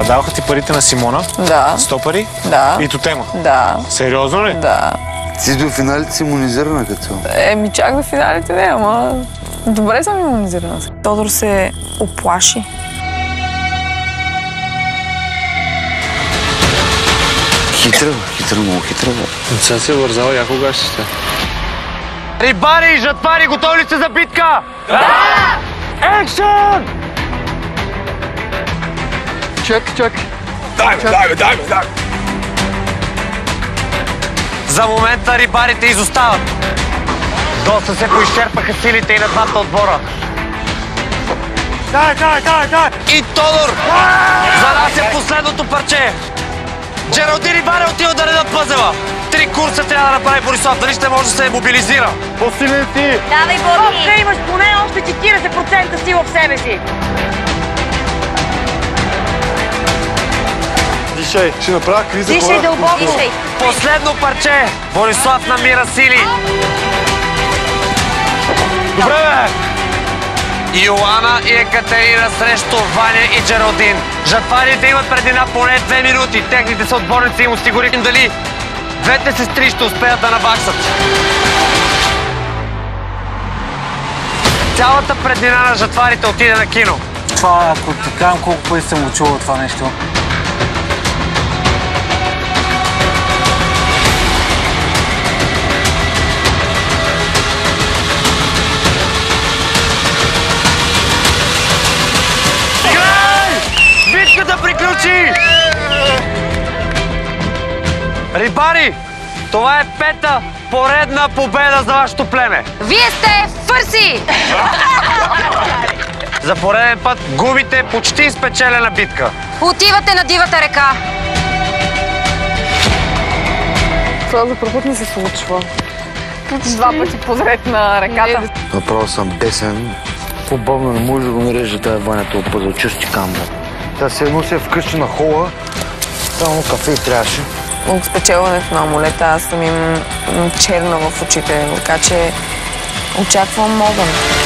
Даваха ти парите на Симона? Да. 100 пари? Да. И тотема? Да. Сериозно ли? Да. Ти до финалите си имунизирана като цяло? Чак до финалите не, ама добре съм имунизирана. Тодор се оплаши. Хитра, много хитра. Сега се вързава, я кога ще сте? Рибари и жатвари, готови ли сте за битка? Да! Екшън! Чак. Дай ме! За момента рибарите изостават. Доста се поизчерпаха силите и на двата отбора. Дай! И Тодор занася последното парче. Джералдин и Ваня отиват да редат пъзела. 3 курса трябва да направи Борислав. Дали ще може да се мобилизира? По-силен ти! Давай, Боби! Имаш поне още 40% сила в себе си. Дишай, ще направя криза. Дишай дълбоко. Дишай. Последно парче. Борислав намира сили. Добре, бе! Йоана и Екатерина срещу Ваня и Джералдин. Жатварите имат предина поне 2 минути. Техните съотборници им осигурим дали двете сестри ще успеят да наваксат. Цялата преднина на жатварите отиде на кино. Това, ако ти кажам колко пъти съм го чувал това нещо. Битката приключи! Рибари, това е 5-та поредна победа за вашето племе. Вие сте фърси! За пореден път губите почти спечелена битка. Отивате на дивата река. Това за първ път не се случва. 2 пъти подред на реката. Направо съм бесен. По-бавно не може да го нарежда тая Ваня този пъзъл. Чусти камбо. Тя се едно се вкъщи на хола. Само кафе трябваше. От спечелването на амулета аз съм им черна в очите, така че очаквам огън.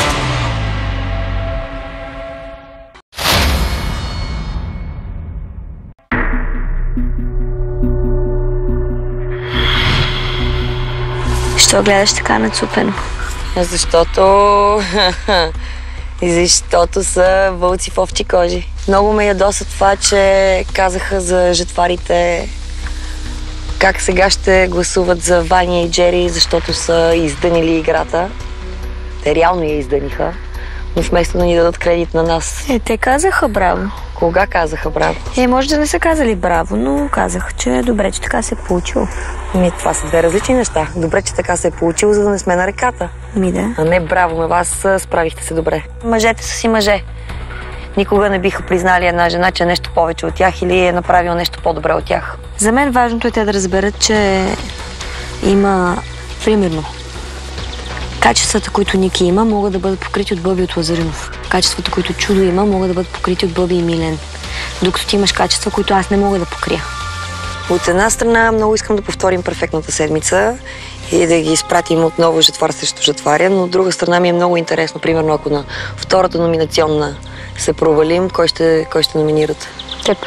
Що гледаш така нацупено? Защото са вълци в овчи кожи. Много ме ядоса това, че казаха за жетварите как сега ще гласуват за Ваня и Джери, защото са издънили играта. Те реално я издъниха, но вместо да ни дадат кредит на нас. Те казаха браво. Кога казаха браво? Може да не са казали браво, но казаха, че е добре, че така се е получило. Това са 2 различни неща. Добре, че така се е получило, за да не сме на реката. Да. А не браво, на вас справихте се добре. Мъжете са си мъже. Никога не биха признали една жена, че е нещо повече от тях или е направила нещо по-добре от тях. За мен важното е те да разберат, че има, примерно, качествата, които Ники има, могат да бъдат покрити от Бъби от Лазаринов. Качествата, които Чудо има, могат да бъдат покрити от Бъби и Милен. Докато ти имаш качества, които аз не мога да покрия. От една страна много искам да повторим перфектната седмица и да ги изпратим отново жетвар срещу жетваря, но от друга страна ми е много интересно, примерно ако на втората номинационна се провалим, кой ще номинират? Теб.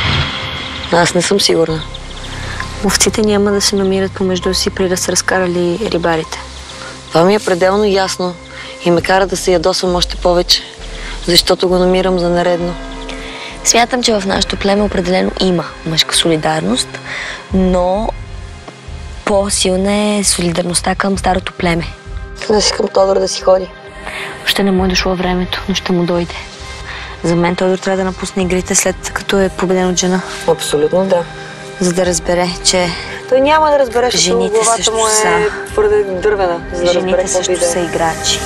Аз не съм сигурна. Ловците няма да се намират помежду си, преди да са разкарали рибарите. Това ми е пределно ясно и ме кара да се ядосвам още повече, защото го намирам за нередно. Смятам, че в нашото племе определено има мъжка солидарност, но по-силна е солидарността към старото племе. Аз искам Тодор да си ходи. Още не му е дошло времето, но ще му дойде. За мен Тодор трябва да напусне игрите, след като е победен от жена. Абсолютно да. За да разбере, че той няма да разбере, защото жените главата му е твърде дървена. За да жените също са играчи.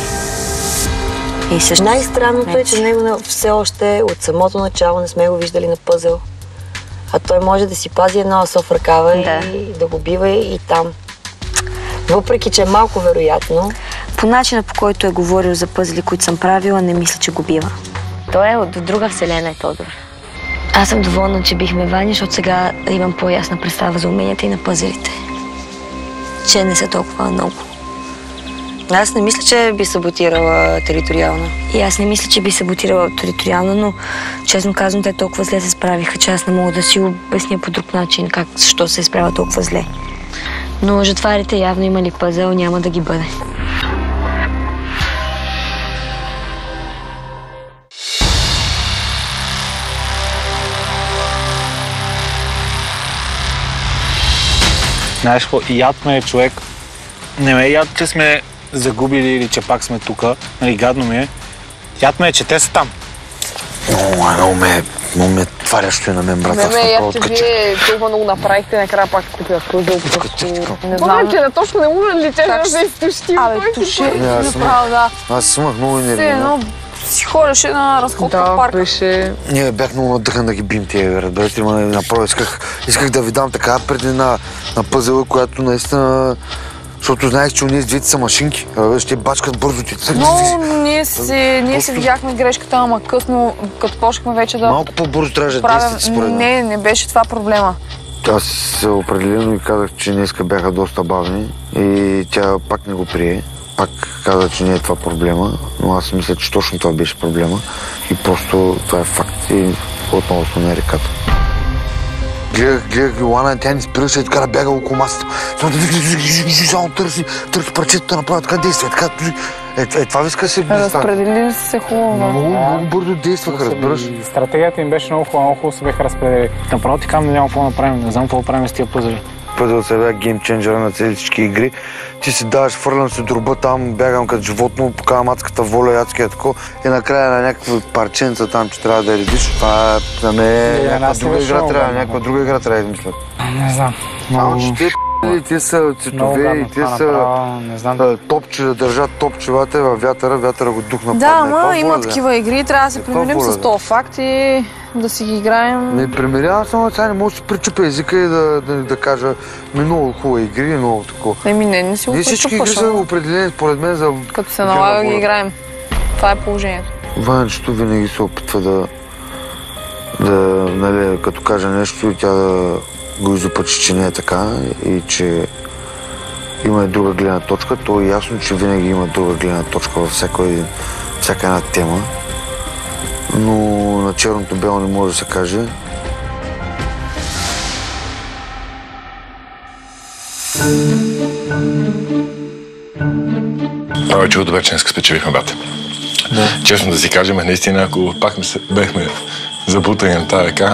Най-странното е, че него все още от самото начало не сме го виждали на пъзел. А той може да си пази едно асо в ръкава и да го бива и там. Въпреки, че е малко вероятно. По начина, по който е говорил за пъзели, които съм правила, не мисля, че го бива. Той е от друга вселена, Тодор. Аз съм доволна, че бихме Ваня, защото сега имам по-ясна представа за уменията и на пъзелите. Че не са толкова много. Аз не мисля, че би саботирала териториално. И аз не мисля, че би саботирала териториално, но честно казвам, те толкова зле се справиха, че аз не мога да си обясня по друг начин защо се изправя толкова зле. Но жатварите явно имали пъзел, няма да ги бъде. Знаеш какво, яд ме е човек. Не ме е яд, че сме загубили или че пак сме тука. Нали, гадно ми е. Яд ме е, че те са там. Много ме тварящо и на мен, брат. Не ме яд, че вие толкова много направихте, накрая пак ще купя козел. Не знам. Че на точно не му личе да се изтощи. Абе, туши. Направо, да. Аз имах много енергия. Едно си ходеше на разходка в парка. Беше... Ние бях много надъхан да ги бим тия, разбирате, но направо исках да ви дам така преди на пъзела, която наистина... Защото знаех, че уния с двете са машинки. Ще бачкат бързо ти. Но ние си видяхме грешката, ама късно, като почнахме вече да... Малко по-бързо трябваше да действате според мен. Не беше това проблема. Аз определено и казах, че днеска бяха доста бавни и тя пак не го прие. Пак каза, че не е това проблема, но аз мисля, че точно това беше проблема и просто това е факт и отново сме на реката. Гледах Йоана, тя ни спираше и така да бяга около масата. Търси парчето да направи така действие. Това виска се... Разпредели се хубаво. Много бързо действаха, разбираш. Стратегията им беше много хубаво се бяха разпределили. Направо ти казвам, няма какво направим, не знам какво правим с тия пъзели. Пъзел се бях геймченджера на цели всички игри. Ти си даваш, фърлям се дроба там, бягам като животно, покавам адската воля и адския тако. И накрая на някаква парченца там, че трябва да я редиш. Това за мен някаква друга игра трябва да измислят. Не знам. Те са цветове и те са топче, да държат топчевата във вятъра го дух на Да, ама има такива игри, трябва да се примирим с този факт и да си ги играем. Не примирявам само, сега не мога да си причупя езика и да кажа много хубави игри и много такова. Не си го причупваш. Всички игри са определени според мен за... Като се налага ги играем. Това е положението. Ванчето винаги се опитва нали, като каже нещо и тя да го изопачи, че не е така и че има и друга гледна точка. То е ясно, че винаги има друга гледна точка във всяка една тема. Но на черното бело не може да се каже. Това е чудо, вече днес спечелихме, брат. Честно да си кажем, наистина, ако пак бехме забутани на тази река,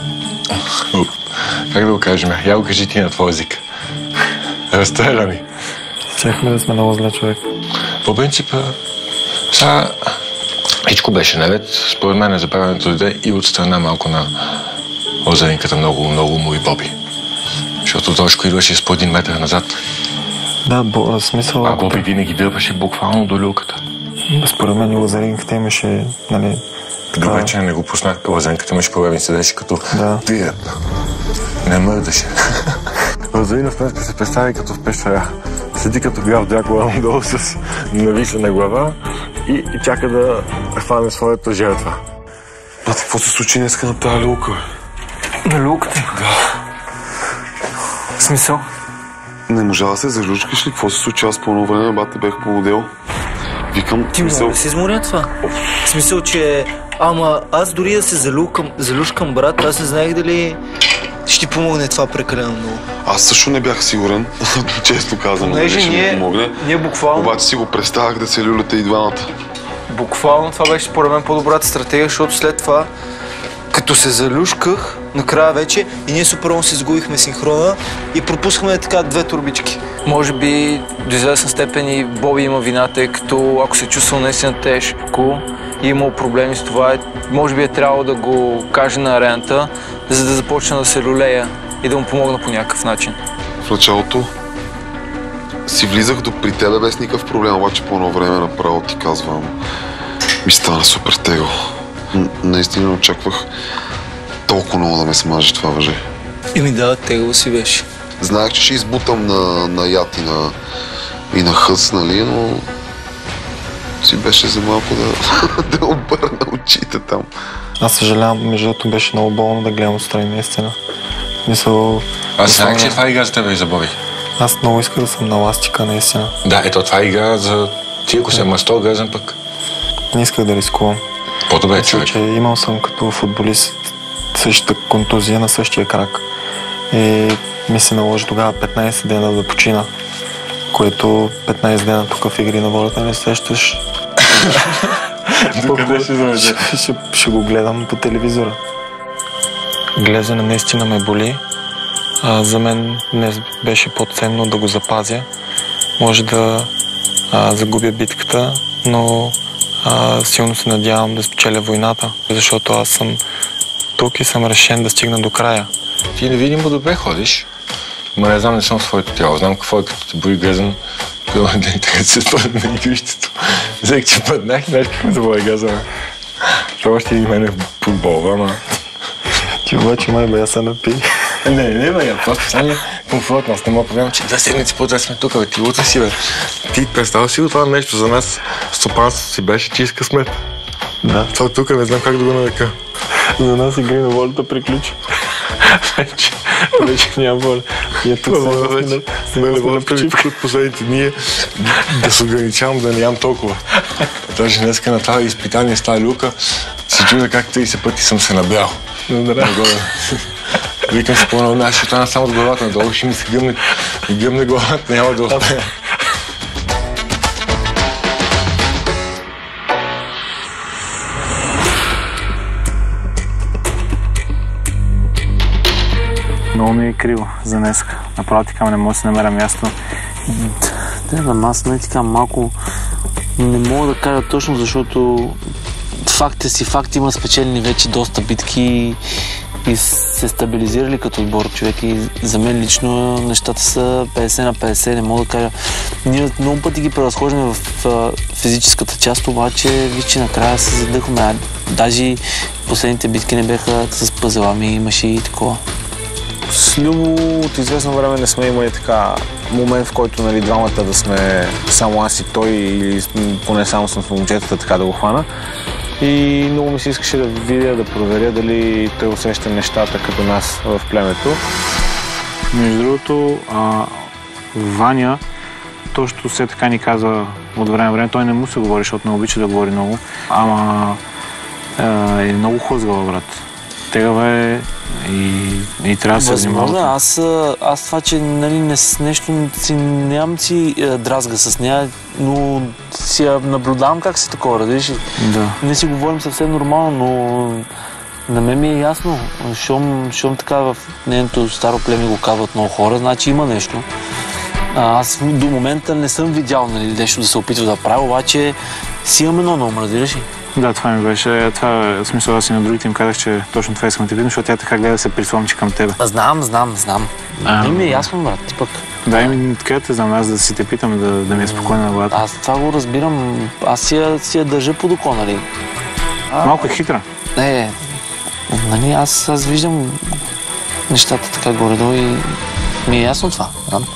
как да го кажем? Я го кажи ти на твой език. Разстреляни. Чехме да сме много зле човек. По принцип, сега всичко беше наред. Според мен забравянето дойде и от страна малко на озеринката много му и Боби. Защото Тошко идваше с по 1 метър назад. Да, смисъл... А Боби винаги дърпаше буквално до люлката. Според мен и лазеринката имаше, нали... Добре, че не го пуснах. Лазеринката имаше проблеми, седеше като... Да. Не мърдаше. Лазаринов днес се представи като в пещера. Седи като граф Дракула долу с нависена глава и чака да хване своята жертва. Бате, какво се случи днеска на тази люлка? На люлката? Да. В смисъл? Не можа да се залючкаш ли? Какво се случи? Аз по едно време, бате, бех полудел. Викам, ти мога да се изморя това? В смисъл, че... Ама аз дори да се залюшкам, брат, аз не знаех дали ще ти помогне това прекалено много. Аз също не бях сигурен, често казвам, дали ще ми помогне. Ние буквално... Обаче си го представях да се люляте и двамата. Буквално това беше според мен по-добрата стратегия, защото след това, като се залюшках, накрая вече и ние супер се изгубихме синхрона и пропускахме така 2 турбички. Може би до известна степен и Боби има вина, тъй като ако се чувствал наистина тежко и имал проблеми с това, може би е трябвало да го каже на арената, за да започне да се люлея и да му помогна по някакъв начин. В началото си влизах при тебе без никакъв проблем, обаче по едно време направо ти казвам, ми стана супер тегъл. Наистина очаквах толкова много да ме смаже това въже. Да, тегъл си беше. Знаех, че ще избутам на яд и на хъс, нали, но си беше за малко да обърна очите там. Аз съжалявам, между другото беше много болно да гледам отстрани, наистина. Аз знаех, че това игра за тебе и за Боби. Аз много иска да съм на ластика, наистина. Да, ето това игра за ти, ако се мъж, гръзен пък. Не исках да рискувам. По-добре, човек. Че имал съм като футболист същата контузия на същия крак. И ми се наложи тогава 15 дена да почина, което 15 дена тук в игри на волята не сещаш. Ще го гледам по телевизора. Глезена наистина ме боли. За мен днес беше по-ценно да го запазя. Може да загубя битката, но силно се надявам да спечеля войната, защото аз съм тук и съм решен да стигна до края. Ти невидимо добре ходиш, но не знам, не съм в своето тяло. Знам какво е, като те бои гръзен. Първо ден така се спадна на игрището. Взех, че паднах и знаеш как ме заболя газа. Това ще и мене в футбол, ама... Ти обаче май бе, я се напи. Не, бе, просто сега комфортно. Аз не мога повярвам, че 2 седмици по-добре сме тук, бе. Ти утре си, бе. Ти представя си го това нещо за нас. Стопанството си беше чист късмет. Да. Това тук не знам как да го нарека. За нас игри на волята приключи. Вече няма воля. И тук не мога да почивка от последните дни да се ограничавам да не ям толкова. Даже днеска на това изпитание с тази люка се чудя как 30 пъти съм се набрал. Викам се по-много, аз ще остана само с главата надолу, ще ми се гъмне главата, няма да успея. Много ми е криво за днеска. Направо така не мога да си намеря място. Да, аз не така малко не мога да кажа точно, защото факт има спечелени вече доста битки и се стабилизирали като отбор, човек. И за мен лично нещата са 50 на 50, не мога да кажа. Ние много пъти ги превъзхождаме в физическата част, обаче виж, че накрая се задъхваме. Даже последните битки не бяха с пъзелами, имаше и такова. С Любо от известно време не сме имали така момент, в който двамата да сме само аз и той, или поне само с момчетата, така да го хвана. И много ми се искаше да видя, да проверя дали той усеща нещата като нас в племето. Между другото, Ваня точно все така ни каза от време на време. Той не му се говори, защото не обича да говори много. Ама е много хлъзгава, брат. Тегава е и трябва да се внимава. Възможно, аз това, че нещо нямам си дразга с нея, но си я наблюдавам как се такова, разбираш? Да. Не си говорим съвсем нормално, но на мен ми е ясно. Щом така в нейното старо племе го казват много хора, значи има нещо. Аз до момента не съм видял нещо да се опитва да правя, обаче си имам едно на ум, разбираш? Да, това ми беше. Това в смисъл, аз и на другите им казах, че точно това искам да те видим, защото тя така гледа да се присломчи към тебе. Знам. Не ми е ясно, брат, ти пък. Да, и така те знам, аз да си те питам, да ми е спокойно на главата. Аз това го разбирам, аз си я държа под око, нали? Малко е хитра. Нали, аз виждам нещата така горе-долу и ми е ясно това.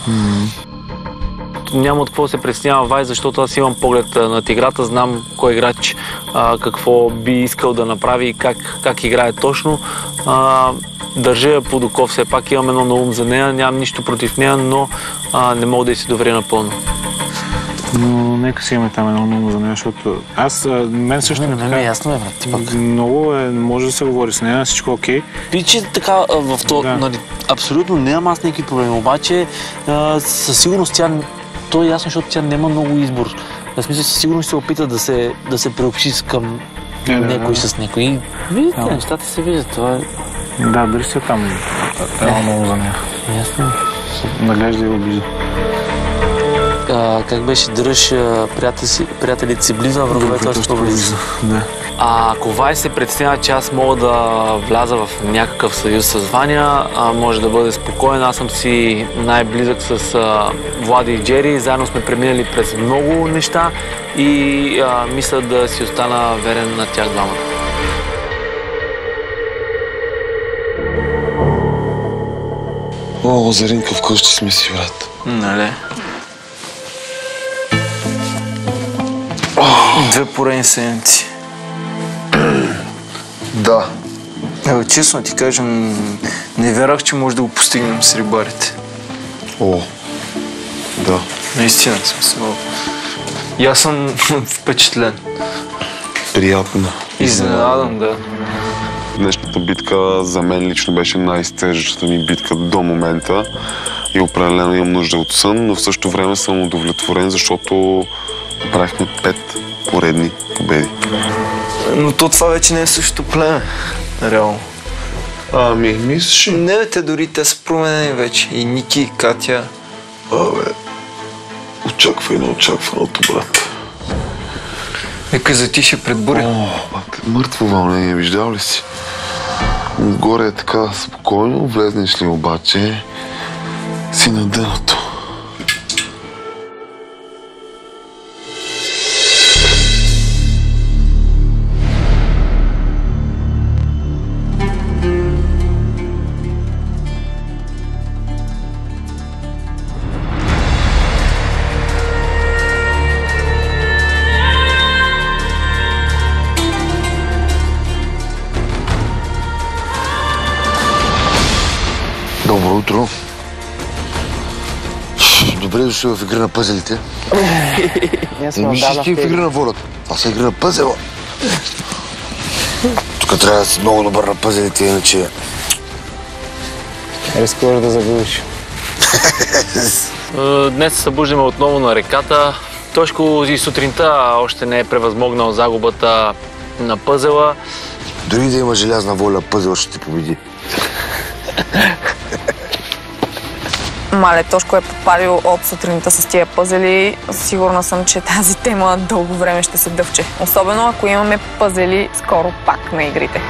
Няма от какво се притеснява Вай, защото аз имам поглед над играта, знам кой играч какво би искал да направи и как играе точно. Държа я под око, все пак имам едно на ум за нея, нямам нищо против нея, но не мога да й се доверя напълно. Но нека си имаме там едно на ум за нея, защото мен също не ми е ясно, брат, ти пък. Много може да се говори с нея, всичко окей. Пиче така в това, нали, абсолютно нямам аз някакви проблеми, обаче със сигурност то е ясно, защото тя няма много избор. В смисъл, със сигурност ще се опита да се приобщи към някой с някой. И видите, нещата се виждат. Това е... Да, държи се там. Много за нея. Ясно. Наглежда и обижда. Как беше, дръж приятелите си близо, а враговете си по-близо. Да. Ако Вай се притеснява, че аз мога да вляза в някакъв съюз с Ваня, може да бъде спокоен. Аз съм си най-близък с Влади и Джери. Заедно сме преминали през много неща и мисля да си остана верен на тях двамата. О, Заринка, вкъщи сме си, брат. Нали? 2 поредни седмици. Да. Честно ти кажа, не вярвах, че може да го постигнем с рибарите. О, Да. Наистина, смисъл. И аз съм впечатлен. Приятно. Изненадан, да. Днешната битка за мен лично беше най-изтежащата ми битка до момента и определено имам нужда от сън, но в същото време съм удовлетворен, защото правихме 5 поредни победи. Но това вече не е същото племе, реално. Ами, мислиш? Не, бе, те дори те са променени вече. И Ники, и Катя. Абе, очаквай на очакваното, брат. Нека затише пред буря. О, бате, мъртво вълнение, виждал ли си? Отгоре е така спокойно, влезнеш ли обаче си на дъното. Добро утро. Добре дошли в игра на пъзелите. Мислиш ти в игра на волята. Това са игра на пъзела. Тук трябва да си много добър на пъзелите, иначе... Рискуваш да загубиш. Днес се събуждаме отново на реката. Тошко и сутринта още не е превъзмогнал загубата на пъзела. Дори да има желязна воля, пъзел ще ти победи. Мале, Тошко е попалил от сутринта с тия пъзели. Сигурна съм, че тази тема дълго време ще се дъвче. Особено ако имаме пъзели скоро пак на игрите.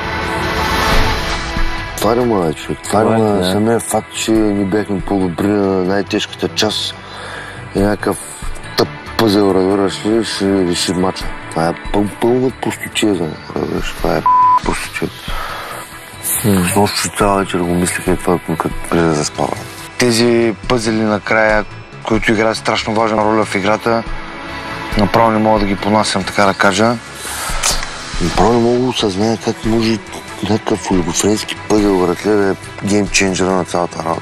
Тваря му, човек. Тваря му самия факт, че ни бяхме по-добри на най-тежката част и някакъв тъп пъзел, разбираш ли, ще реши мача. Това е пълна пусточия, разбираш. Това е пусточия. С нощ цяла вечер го мислиха и това, като преди да заспава. Тези пъзели накрая, които играят страшно важна роля в играта, направо не мога да ги понасям, така да кажа. Направо не мога да осъзная как може някакъв олигофренски пъзел, братле, да е геймченджера на цялата работа.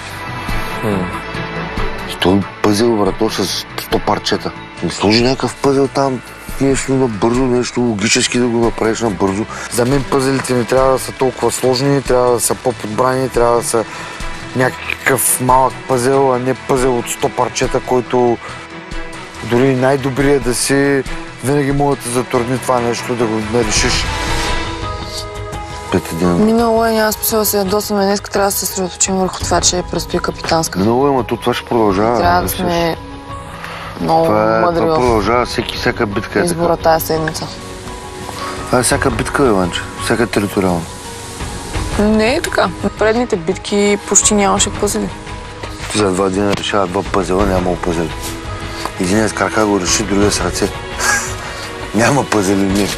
И той пъзел, братло, с 100 парчета. Не сложи някакъв пъзел там, нещо набързо, нещо логически да го направиш набързо. За мен пъзелите не трябва да са толкова сложни, трябва да са по-подбрани, трябва да са някакъв малък пъзел, а не пъзел от 100 парчета, който дори най-добрият да си, винаги може да затрудни това нещо, да го решиш. Минало е, няма смисъл да се ядосваме. Днес трябва да се съсредоточим върху това, че предстои капитанска. Минало е, но това ще продължава. Трябва да сме много мъдри в продължава, всяка битка е избора тази седмица. Това е всяка битка, Иванче, всяка териториална. Не е така. В предните битки почти нямаше пъзели. За 2 дни решава 2 пъзела, няма пъзели. Единият с крака го реши, другия с ръце. Няма пъзели, не.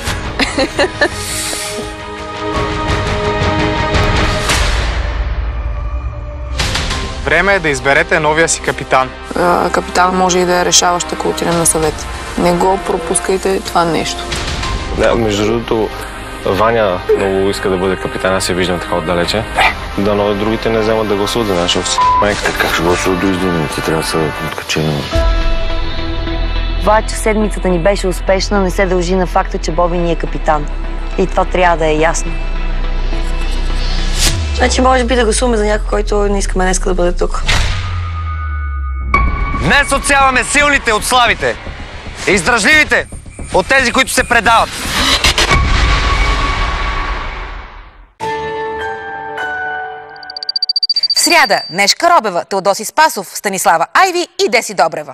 Време е да изберете новия си капитан. Капитан може и да е решаващ, ако отидем на съвет. Не го пропускайте това нещо. Да, между другото, Ваня много иска да бъде капитан, аз се виждам така отдалече. Дано другите не вземат да гласуват за нас, защото майката. Как ще гласуват до издвинените? Трябва да са откачени. Това, че седмицата ни беше успешна, не се дължи на факта, че Боби ни е капитан. И това трябва да е ясно. Значи може би да гласуваме за някой, който не искаме днеска да бъде тук. Днес отсяваме силните от слабите. Издръжливите от тези, които се предават. В сряда Нешка Робева, Теодоси Спасов, Станислава Айви и Деси Добрева.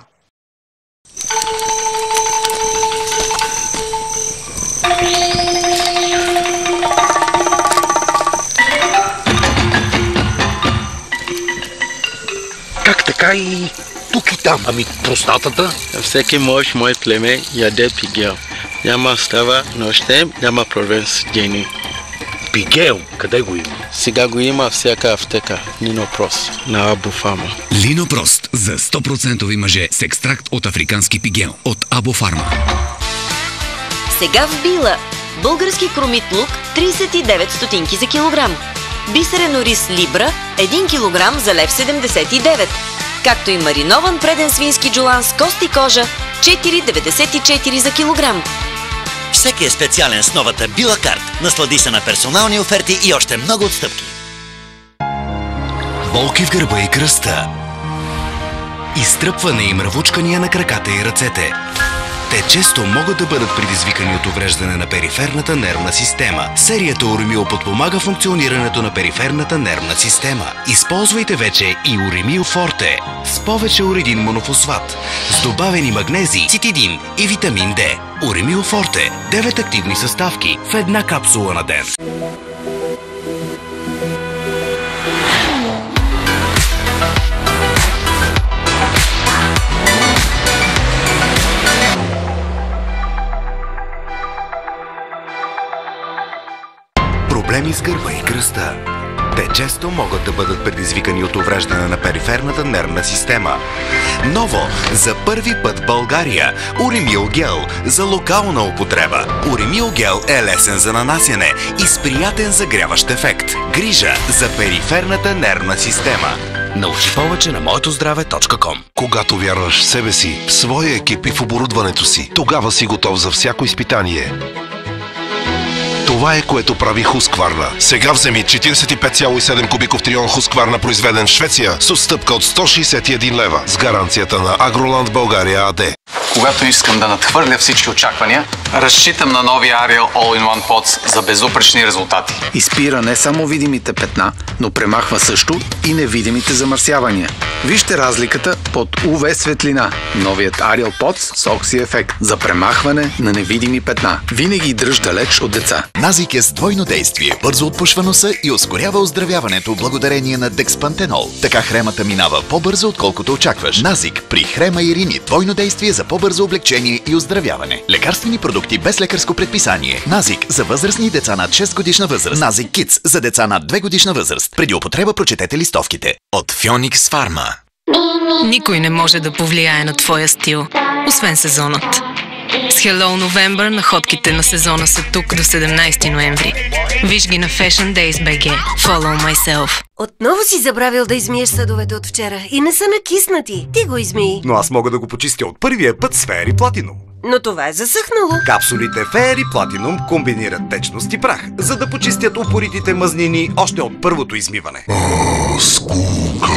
Как така и тук и там? Ами простатата? Всеки мъж, мое племе, яде пигел. Няма става нощем, няма проблем с гени. Пигел? Къде го има? Сега го има всяка аптека. Линопрост на Абофарма. Линопрост за 100% мъже с екстракт от африкански пигел от Абофарма. Сега в Била. Български кромит лук 39 стотинки за килограм. Бисерен ориз Либра 1 килограм за 1,79 лв. както и маринован преден свински джулан с кост и кожа 4,94 за килограм. Всеки е специален с новата Билакарт. Наслади се на персонални оферти и още много отстъпки. Болки в гърба и кръста. Изтръпване и мравучкания на краката и ръцете. Те често могат да бъдат предизвикани от увреждане на периферната нервна система. Серията Уремил подпомага функционирането на периферната нервна система. Използвайте вече и Уремил Форте с повече уредин монофосфат, с добавени магнезий, цитидин и витамин Д. Уремил Форте – 9 активни съставки в една капсула на ден. Проблеми с гърба и кръста. Те често могат да бъдат предизвикани от увреждане на периферната нервна система. Ново, за първи път в България, Уремил Гел за локална употреба. Уремил Гел е лесен за нанасяне и с приятен загряващ ефект. Грижа за периферната нервна система. Научи повече на моетоздраве.com. Когато вярваш в себе си, в своя екип и в оборудването си, тогава си готов за всяко изпитание. Това е, което прави Husqvarna. Сега вземи 45,7 кубиков трион Husqvarna, произведен в Швеция, с отстъпка от 161 лева, с гаранцията на Агроланд България АД. Когато искам да надхвърля всички очаквания, разчитам на новия Ariel All-in-One Pods за безупречни резултати. Изпира не само видимите петна, но премахва също и невидимите замърсявания. Вижте разликата под UV светлина. Новият Ariel Pods с Oxy ефект за премахване на невидими петна. Винаги дръж далеч от деца. Назик е с двойно действие. Бързо отпушва носа и ускорява оздравяването благодарение на Декспантенол. Така хремата минава по-бързо, отколкото очакваш. Назик при хрема и рини. Двойно действие за по-бързо облегчение и оздравяване. Лекарствени продукти без лекарско предписание. Назик за възрастни и деца над 6 годишна възраст. Назик Kids за деца над 2 годишна възраст. Преди употреба прочетете листовките. От Phoenix Pharma. Никой не може да повлияе на твоя стил, освен сезонът. С Hello November находките на сезона са тук до 17 ноември. Виж ги на Fashion Days BG. Follow myself. Отново си забравил да измиеш съдовете от вчера и не са накиснати. Ти го измий. Но аз мога да го почистя от първия път с Fairy Platinum. Но това е засъхнало. Капсулите Fairy Platinum комбинират течност и прах, за да почистят упоритите мазнини още от първото измиване. Скука.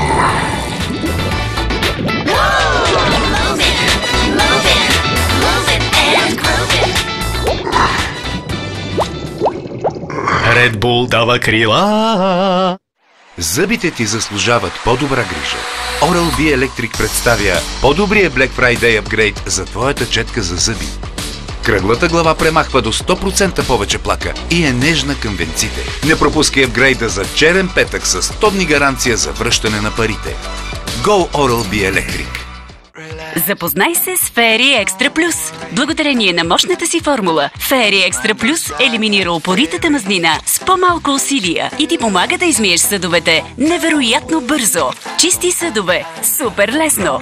Red Bull дава крила. Зъбите ти заслужават по-добра грижа. Oral-B Electric представя по-добрия Black Friday апгрейд за твоята четка за зъби. Кръглата глава премахва до 100% повече плака и е нежна към венците. Не пропускай апгрейда за черен петък с 100 дни гаранция за връщане на парите. Go Oral-B Electric. Запознай се с Fairy Extra Plus. Благодарение на мощната си формула, Fairy Extra Plus елиминира упоритата мазнина с по-малко усилия и ти помага да измиеш съдовете невероятно бързо. Чисти съдове. Супер лесно.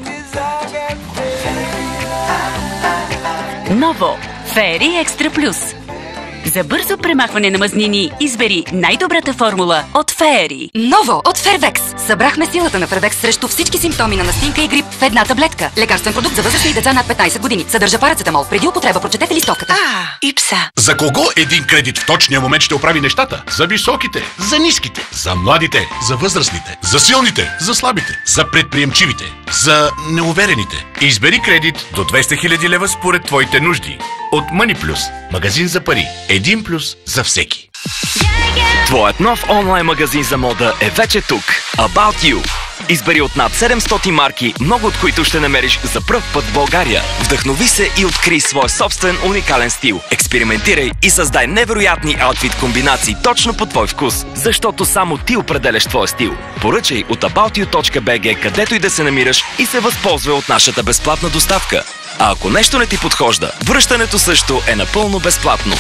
Ново Fairy Extra Plus. За бързо премахване на мазнини избери най-добрата формула от Fairy. Ново от Фервекс. Събрахме силата на Фервекс срещу всички симптоми на настинка и грип в една таблетка. Лекарствен продукт за възрастни и деца над 15 години. Съдържа парацетамол. Преди употреба прочетете листовката. И пса. За кого един кредит в точния момент ще оправи нещата? За високите, за ниските, за младите, за възрастните, за силните, за слабите, за предприемчивите, за неуверените. Избери кредит до 200 000 лева според твоите нужди. От MoneyPlus. Магазин за пари. Един плюс за всеки. Твоят нов онлайн магазин за мода е вече тук. About You. Избери от над 700 марки, много от които ще намериш за пръв път в България. Вдъхнови се и открий своя собствен уникален стил. Експериментирай и създай невероятни аутфит комбинации точно по твой вкус, защото само ти определяш твоя стил. Поръчай от aboutyou.bg, където и да се намираш, и се възползвай от нашата безплатна доставка. А ако нещо не ти подхожда, връщането също е напълно безплатно.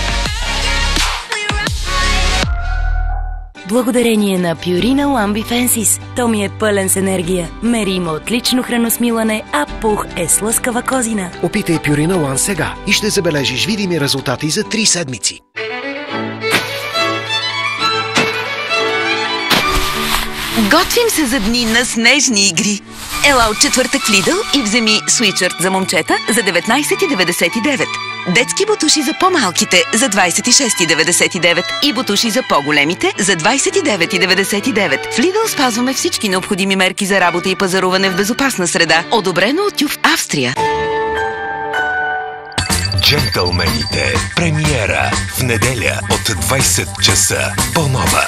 Благодарение на Purina Lambi Fensis. То ми е пълен с енергия. Мери има отлично храносмилане, а пух е с лъскава козина. Опитай Purina One сега и ще забележиш видими резултати за 3 седмици. Готвим се за дни на снежни игри. Ела от четвъртък в Lidl и вземи свитшърт за момчета за 19,99. Детски бутуши за по-малките за 26,99 и бутуши за по-големите за 29,99. В Lidl спазваме всички необходими мерки за работа и пазаруване в безопасна среда. Одобрено от ТЮВ Австрия. Джентълмените. Премиера в неделя от 20 часа по Нова.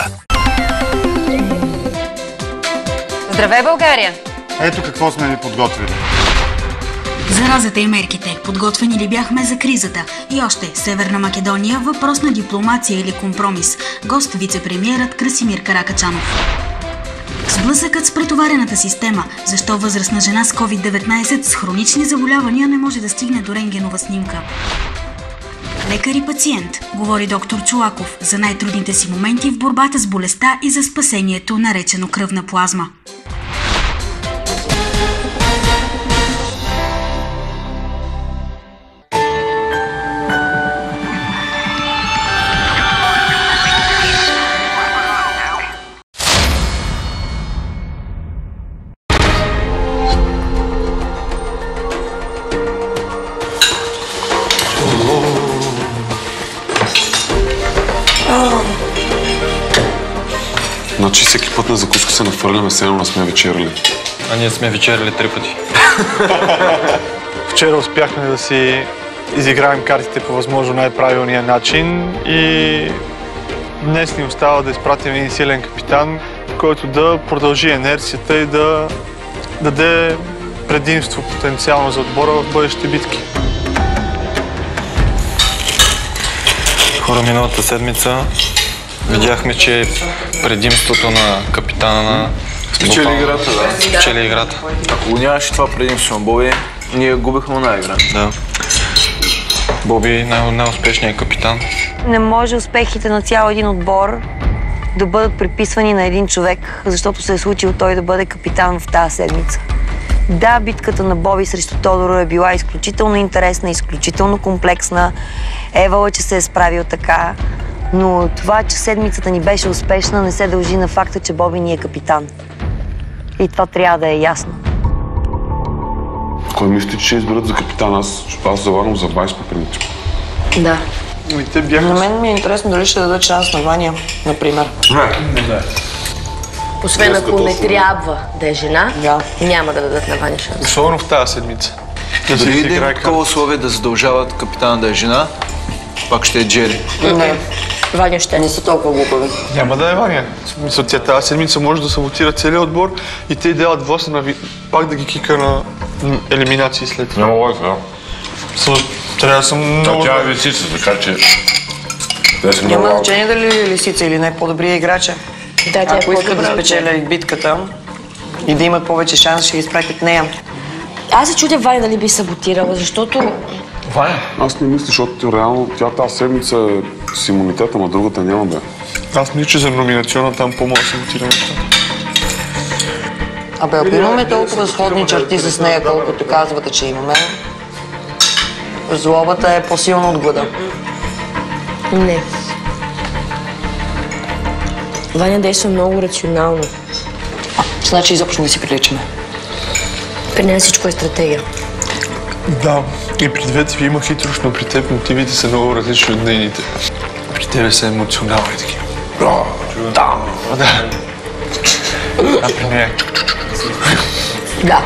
Здравей, България! Ето какво сме ви подготвили. Заразата и мерките. Подготвени ли бяхме за кризата? И още, Северна Македония, въпрос на дипломация или компромис. Гост вице-премиерът Красимир Каракачанов. Сблъсъкът с претоварената система. Защо възрастна жена с COVID-19 с хронични заболявания не може да стигне до рентгенова снимка? Лекар и пациент, говори доктор Чолаков за най-трудните си моменти в борбата с болестта и за спасението, наречено кръвна плазма. Значи всеки път на закуска се нафърляме, все едно не сме вечеряли. А ние сме вечеряли 3 пъти. Вчера успяхме да си изиграем картите по възможно най-правилния начин и днес ни остава да изпратим един силен капитан, който да продължи инерцията и да даде предимство потенциално за отбора в бъдещите битки. Хора, миналата седмица видяхме, че предимството на капитана на... Спечели играта, да. Спечели играта. Ако го нямаше това предимство на Боби, ние губихме на игра. Да. Боби е най-успешният капитан. Не може успехите на цял един отбор да бъдат приписвани на един човек, защото се е случило той да бъде капитан в тази седмица. Да, битката на Боби срещу Тодоро е била изключително интересна, изключително комплексна. Евала, че се е справил така. Но това, че седмицата ни беше успешна, не се дължи на факта, че Боби ни е капитан. И това трябва да е ясно. Кой мислите, че ще изберат за капитан? Аз заварвам за Вайс по принцип. Да. На мен ми е интересно дали ще дадат шанс на Ваня, например. Не. Освен ако не трябва да е жена, няма да дадат на Ваня шанс. Особено в тази седмица. Дали да има такова условие да задължават капитана да е жена, пак ще е Джери. Не, Ваня ще не са толкова глупави. Няма да е Ваня. Тя тази седмица може да саботира целият отбор и те делят Восна пак да ги кика на елиминации след това. Няма лойка, да. Трябва да съм много... Тя е лисица, така че... Няма значение дали е лисица или не, по-добрия играч е. Да, ако искат да спечелят битката и да имат повече шанс, ще ги изпратят нея. Аз се чудя Ваня дали би саботирала, защото... Ваня? Аз не мисля, защото реално тя тази седмица е с имунитета, но другата няма да. Аз мисля, че за номинационна там по-мога да саботира неща. Абе, ако имаме толкова сходни черти с нея, колкото казвате, че имаме, злобата е по-силна от глада. Не. Ваня действа много рационално. Значи изобщо не си приличаме. При нея всичко е стратегия. Да, и при двете ви има хитрост, но при теб мотивите са много различни от нейните. При тебе са емоционални такива. Да. А при нея... Да.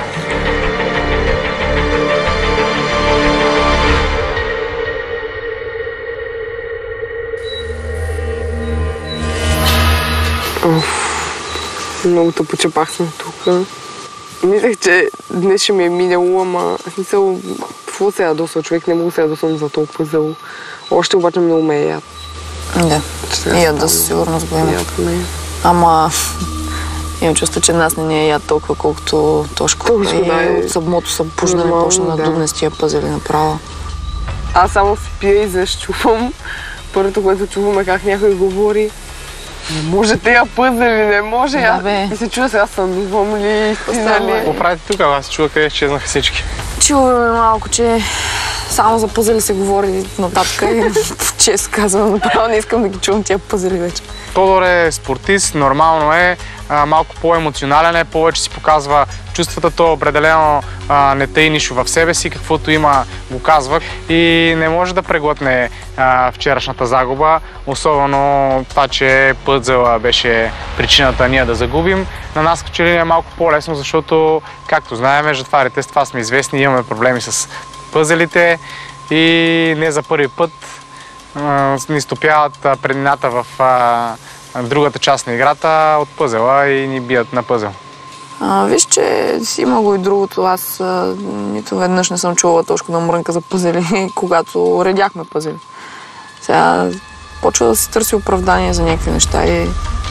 Много тъпочепах съм тук. Мислех, че днес ще ми е минало, ама смисъл, какво се ядоса? Човек не мога да се ядосам за толкова зъл. Още обаче много ме яд. Да, и яда със сигурност го има. Ама имам чувство, че нас не ни е яд толкова, колкото Тошко. Точно, да. От самото събуждане почна да дубне с тия пъзели направо. Аз само спия и зашчувам. Първото, което чуваме, как някой говори. Не може тея пъзели, не може. Да, бе. И се чува сега сънувам ли, истина ли. Какво правите тук? Аз чува къде изчезнаха всички. Чуваме малко, че само за пъзели се говори нататък и често казвам, направо не искам да ги чувам тия пъзели вече. Тодор е спортист, нормално е. малко по-емоционален е, повече си показва чувствата, то определено не тъй нищо в себе си, каквото има го казва и не може да преглътне вчерашната загуба, особено това, че пъзела беше причината ние да загубим. На нас като че ли е малко по-лесно, защото, както знаем, жатварите с това сме известни, имаме проблеми с пъзелите и не за първи път ни стопяват преднината в другата част на играта от пъзела и ни бият на пъзел. Виж, че си има го и другото. Аз нито веднъж не съм чувала Тошко да мрънка за пъзели, когато редяхме пъзели. Сега почва да се търси оправдание за някакви неща и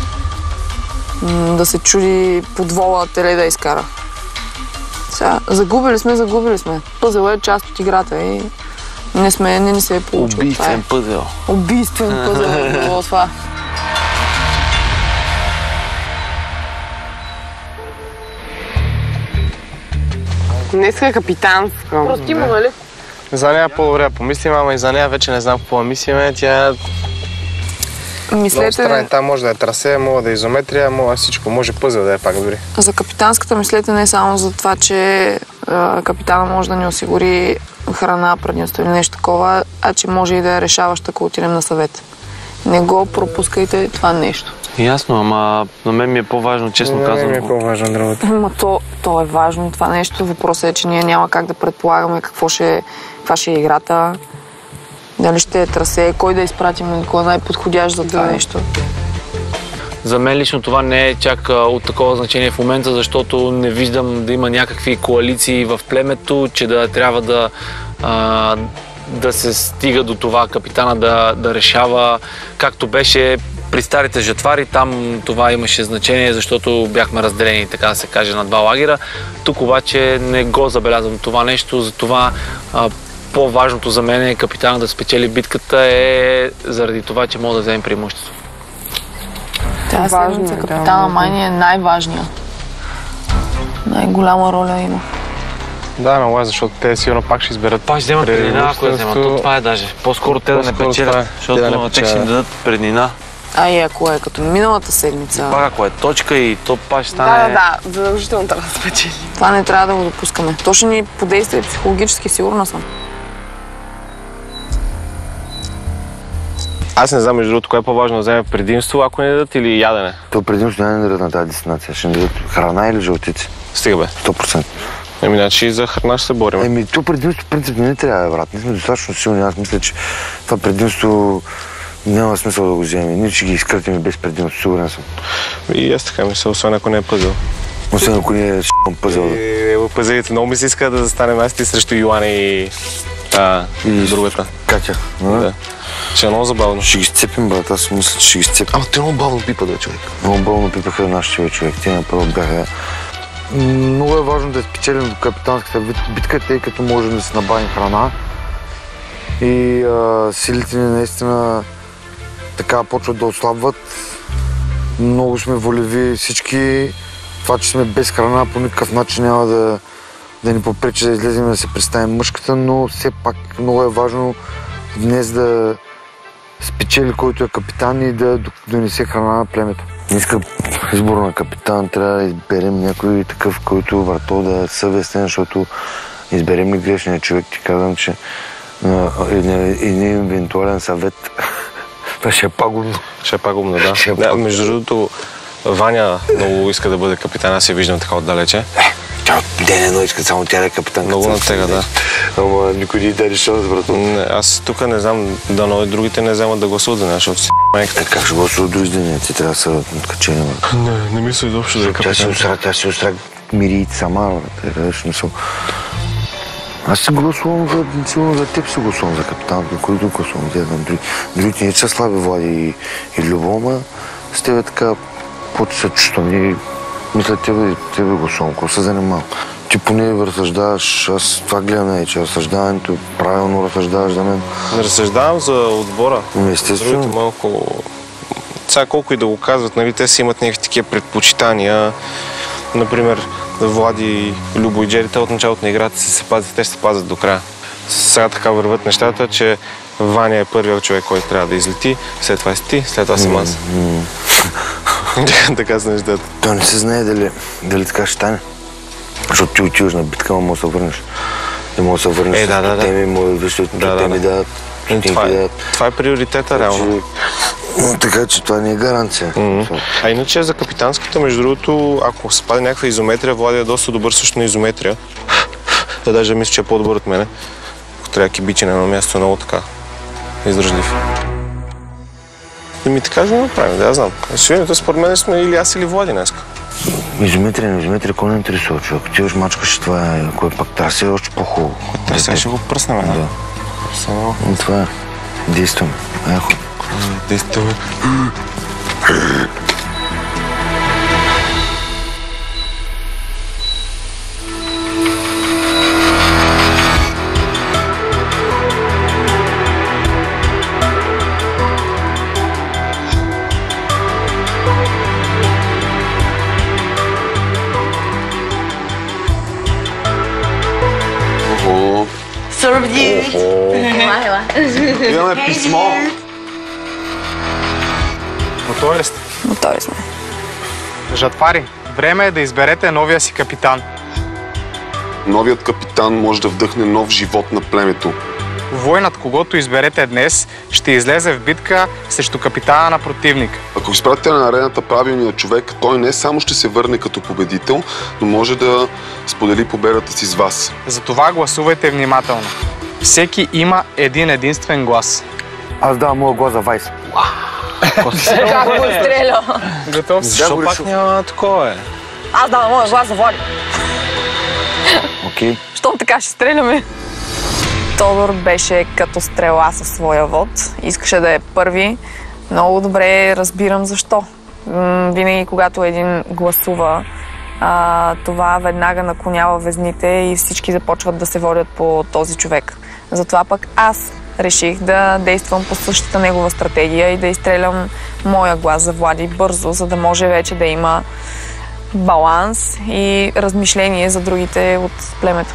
да се чуди подвола теле да изкара. Сега, загубили сме. Пъзел е част от играта и не ни се е получило. Убийствен пъзел. Убийствен пъзел е било това. Днес е капитанска. Прости му, нали? За нея по-добре да помислим, ама и за нея вече не знам какво да мислиме. Тя много страни. Там може да е трасе, може да е изометрия, може всичко. Може пъзел да е пак дори. За капитанската мислете не само за това, че капитана може да ни осигури храна, предимство или нещо такова, а че може и да е решаваща, ако отидем на съвет. Не го пропускайте това нещо. Ясно, ама на мен ми е по-важно, честно казвам. На мен ми е по-важно другото. Ама то е важно това нещо. Въпросът е, че ние няма как да предполагаме каква ще е играта. Дали ще е трасе, кой да изпратим, кой е най-подходящ за това нещо. За мен лично това не е чак от такова значение в момента, защото не виждам да има някакви коалиции в племето, че да трябва да се стига до това капитана да решава, както беше при старите жатвари. Там това имаше значение, защото бяхме разделени, така да се каже, на два лагера. Тук обаче не го забелязвам това нещо, затова по-важното за мен е капитана да спечели битката е заради това, че може да вземе преимущество. Тази седмица капитана май е най-важния. Най-голяма роля има. Да, много е, защото те сигурно пак ще изберат. Пак ще вземат преднина, ако я вземат. Това е даже. По-скоро те да не печелят, защото те ще им дадат преднина. И ако е като миналата седмица... Пак ако е точка и то пак ще стане... Да, задължително трябва да спечели. Това не трябва да го допускаме. То ще ни подейства и психологически, сигурна съм. Аз не знам, между другото, кое е по-важно да вземе предимство, ако не дадат или ядене. То предимство няма да дадат на тази дестинация. Ще ни дадат храна или жълтици. Стига бе. 100%. Значи за храна ще се борим. То предимство в принцип не трябва, брат. Не сме достатъчно силни. Аз мисля, че това предимство няма смисъл да го вземем. Ние ще ги изкъртим и без предимство, сигурен съм. И аз така мисля, освен ако не е пъзел. Освен ако не е пъзел. Пъзелите много ми се иска да застанем аз ти срещу Йоана и другата. Катя. Да. Ще е много забавно. Ще ги сцепим, брат. Аз мисля, че ще ги сцепим. Ама те много бавно пипат, бе, човек. Много бавно пипаха нашите човек. Те направо бяха... Много е важно да спечелим до капитанската битка, тъй като можем да се набавим храна. И силите ни наистина така почват да отслабват. Много сме волеви всички. Това, че сме без храна, по никакъв начин няма да ни попречи да излезем и да се представим мъжката, но все пак много е важно днес да спечели който е капитан и да донесе храна на племето. Днеска избор на капитан трябва да изберем някой такъв, който върто да е съвестен, защото изберем ли грешния човек, ти казвам, че един евентуален съвет това ще е пагубно. Ще е пагубно, да. Между другото, Ваня много иска да бъде капитан, аз я виждам така отдалече. Ден едно иска само тя да е капитан. Много натега, да. Ама никой не даде шанс, брат. Аз тук не знам, дано и другите не вземат да гласуват за нея, защото си майката. Как ще гласуват другите? Ти трябва да са откачени, брат. Не мисля изобщо за капитан. Тя си острак мириите сама, брат. Аз си гласувам за теб, си гласувам за капитан, който гласувам. Другите не са слаби, Влади и Любома. С тебе така по-се чувствам и мисля тебе гласувам, ако се занимавам. Ти поне разсъждаваш, аз това гледам, че разсъждаването, правилно разсъждаваш за мен. Не разсъждавам за отбора. Естествено. Малко... Сега колко и да го казват, нали, те си имат някакви такива предпочитания. Например, Влади и Любо и Джери, те от началото на играта се пазят, те ще се пазят до края. Сега така върват нещата, че Ваня е първият човек, който трябва да излети, след това си ти, след това си Маз. Така са нещата. То не се знае дали така ще стане. Защото ти отиваш на битка, ама може да се върнеш. Не може да се върнеш с теми, може да виждаш, теми дадат. Това е приоритета, реално. Така че това не е гаранция. А иначе за капитанската, между другото, ако се паде някаква изометрия, Влади е доста добър също на изометрия. Да, даже мисля, че е по-добър от мене. Ако трябва кибичи на едно място, е много така издръжлив. Да ми така да направим, да я знам. Сигурно, според мен сме или аз, или Влади днеска. Изометрия, кой не интересува, човек? Ти уж мачкаш това, кой пак трасе е още по-хубаво. Трасе ще го пръснем, да. Това е. Действаме. Ехо. Действаме. Сърбди! Имаме писмо. Готови ли сте? Готови сме. Жатвари, време е да изберете новия си капитан. Новият капитан може да вдъхне нов живот на племето. Войнат, когото изберете днес, ще излезе в битка срещу капитана на противник. Ако изпратите на арената правилния човек, той не само ще се върне като победител, но може да сподели победата си с вас. Затова гласувайте внимателно. Всеки има един единствен глас. Аз давам моя глас за Вайс. Как го изстреля? Готов си? Защо пак няма такова, Аз давам моя глас за Влади. Окей. Щом така ще стреляме. Тодор беше като стрела със своя вод. Искаше да е първи. Много добре разбирам защо. Винаги, когато един гласува, това веднага наклонява везните и всички започват да се водят по този човек. Затова пък аз реших да действам по същата негова стратегия и да изстрелям моя глас за Влади бързо, за да може вече да има баланс и размишление за другите от племето.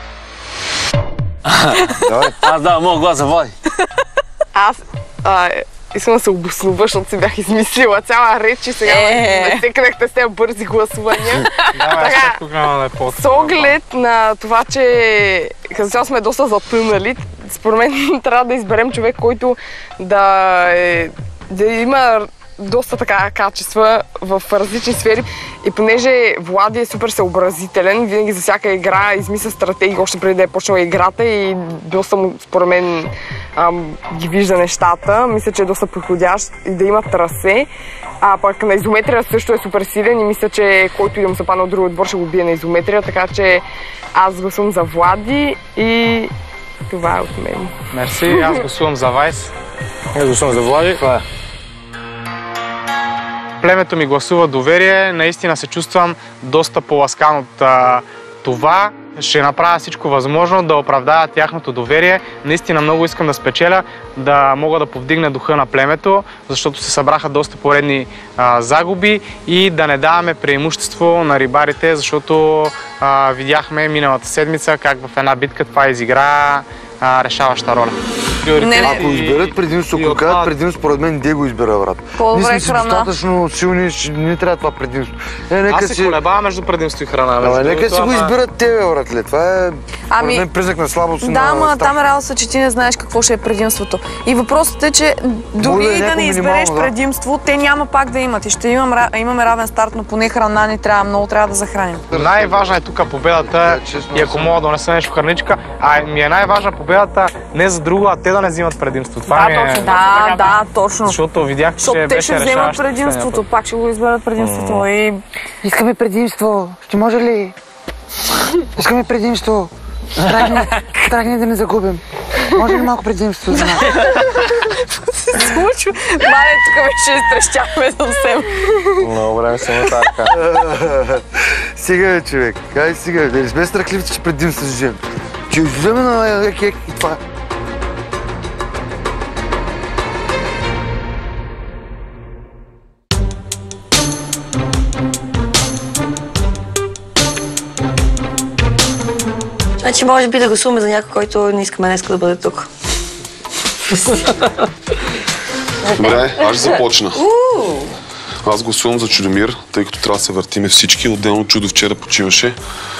Аз давам моя глас за Влади. Аз искам да се обоснова, защото се бях измислила цяла реч и сега ме секнахте с тези бързи гласувания. С оглед на това, че като сега сме доста затънали, според мен трябва да изберем човек, който да има доста така качества в различни сфери. И понеже Влади е супер съобразителен, винаги за всяка игра измисля стратегия още преди да е почнала играта и доста му, според мен, ги вижда нещата. Мисля, че е доста подходящ и да има трасе. А пък на изометрия също е супер силен и мисля, че който и да му се падне от друг отбор ще го бие на изометрия, така че аз гласувам за Влади и това е от мен. Мерси, аз гласувам за Вайс. Аз гласувам за Влади. Това е. Племето ми гласува доверие, наистина се чувствам доста по-ласкан от това. Ще направя всичко възможно да оправдая тяхното доверие. Наистина много искам да спечеля, да мога да повдигна духа на племето, защото се събраха доста поредни загуби и да не даваме преимущество на рибарите, защото видяхме миналата седмица как в една битка това изигра решаваща роля. Ако изберат предимство, ако кажат предимство, според мен де го избира, брат. Ние сме си достатъчно силни, не трябва това предимство. Аз се колебавам между предимство и храна. Нека си го изберат тебе, братле. Това е според мен признак на слабост. Да, ама там е реалността, че ти не знаеш какво ще е предимството. И въпросът е, че дори да не избереш предимство, те няма пак да имат. И ще имаме равен старт, но поне храна ни трябва, много трябва да захраним. Най-важна е тук победата и ако мога да донеса нещо храничка, ми е най-важна победата не за друго, а те да не взимат предимство. Това да, точно. Защото видях, че те ще вземат предимството, пак ще го изберат предимството и... Искаме предимство. Ще може ли? Искаме предимство. Страх ни да не загубим. Може ли малко предимство за нас? се случва? Мале, тук вече изтрещяхме съвсем. Много време се на така. Сега, човек. Кай сега, да не сме страхливци, че предимство с жен. Че вземе на екек и това. Значи може би да гласуваме за някой, който не искаме днес да бъде тук. Добре, аз ще започна. Аз гласувам за Чудомир, тъй като трябва да се въртиме всички. Отделно Чудо вчера почиваше.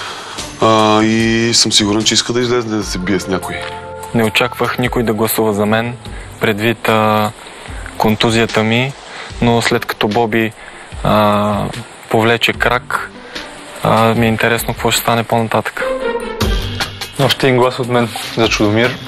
И съм сигурен, че иска да излезе да се бие с някой. Не очаквах никой да гласува за мен, предвид контузията ми, но след като Боби повлече крак, ми е интересно какво ще стане по-нататък. Още един глас от мен за Чудомир.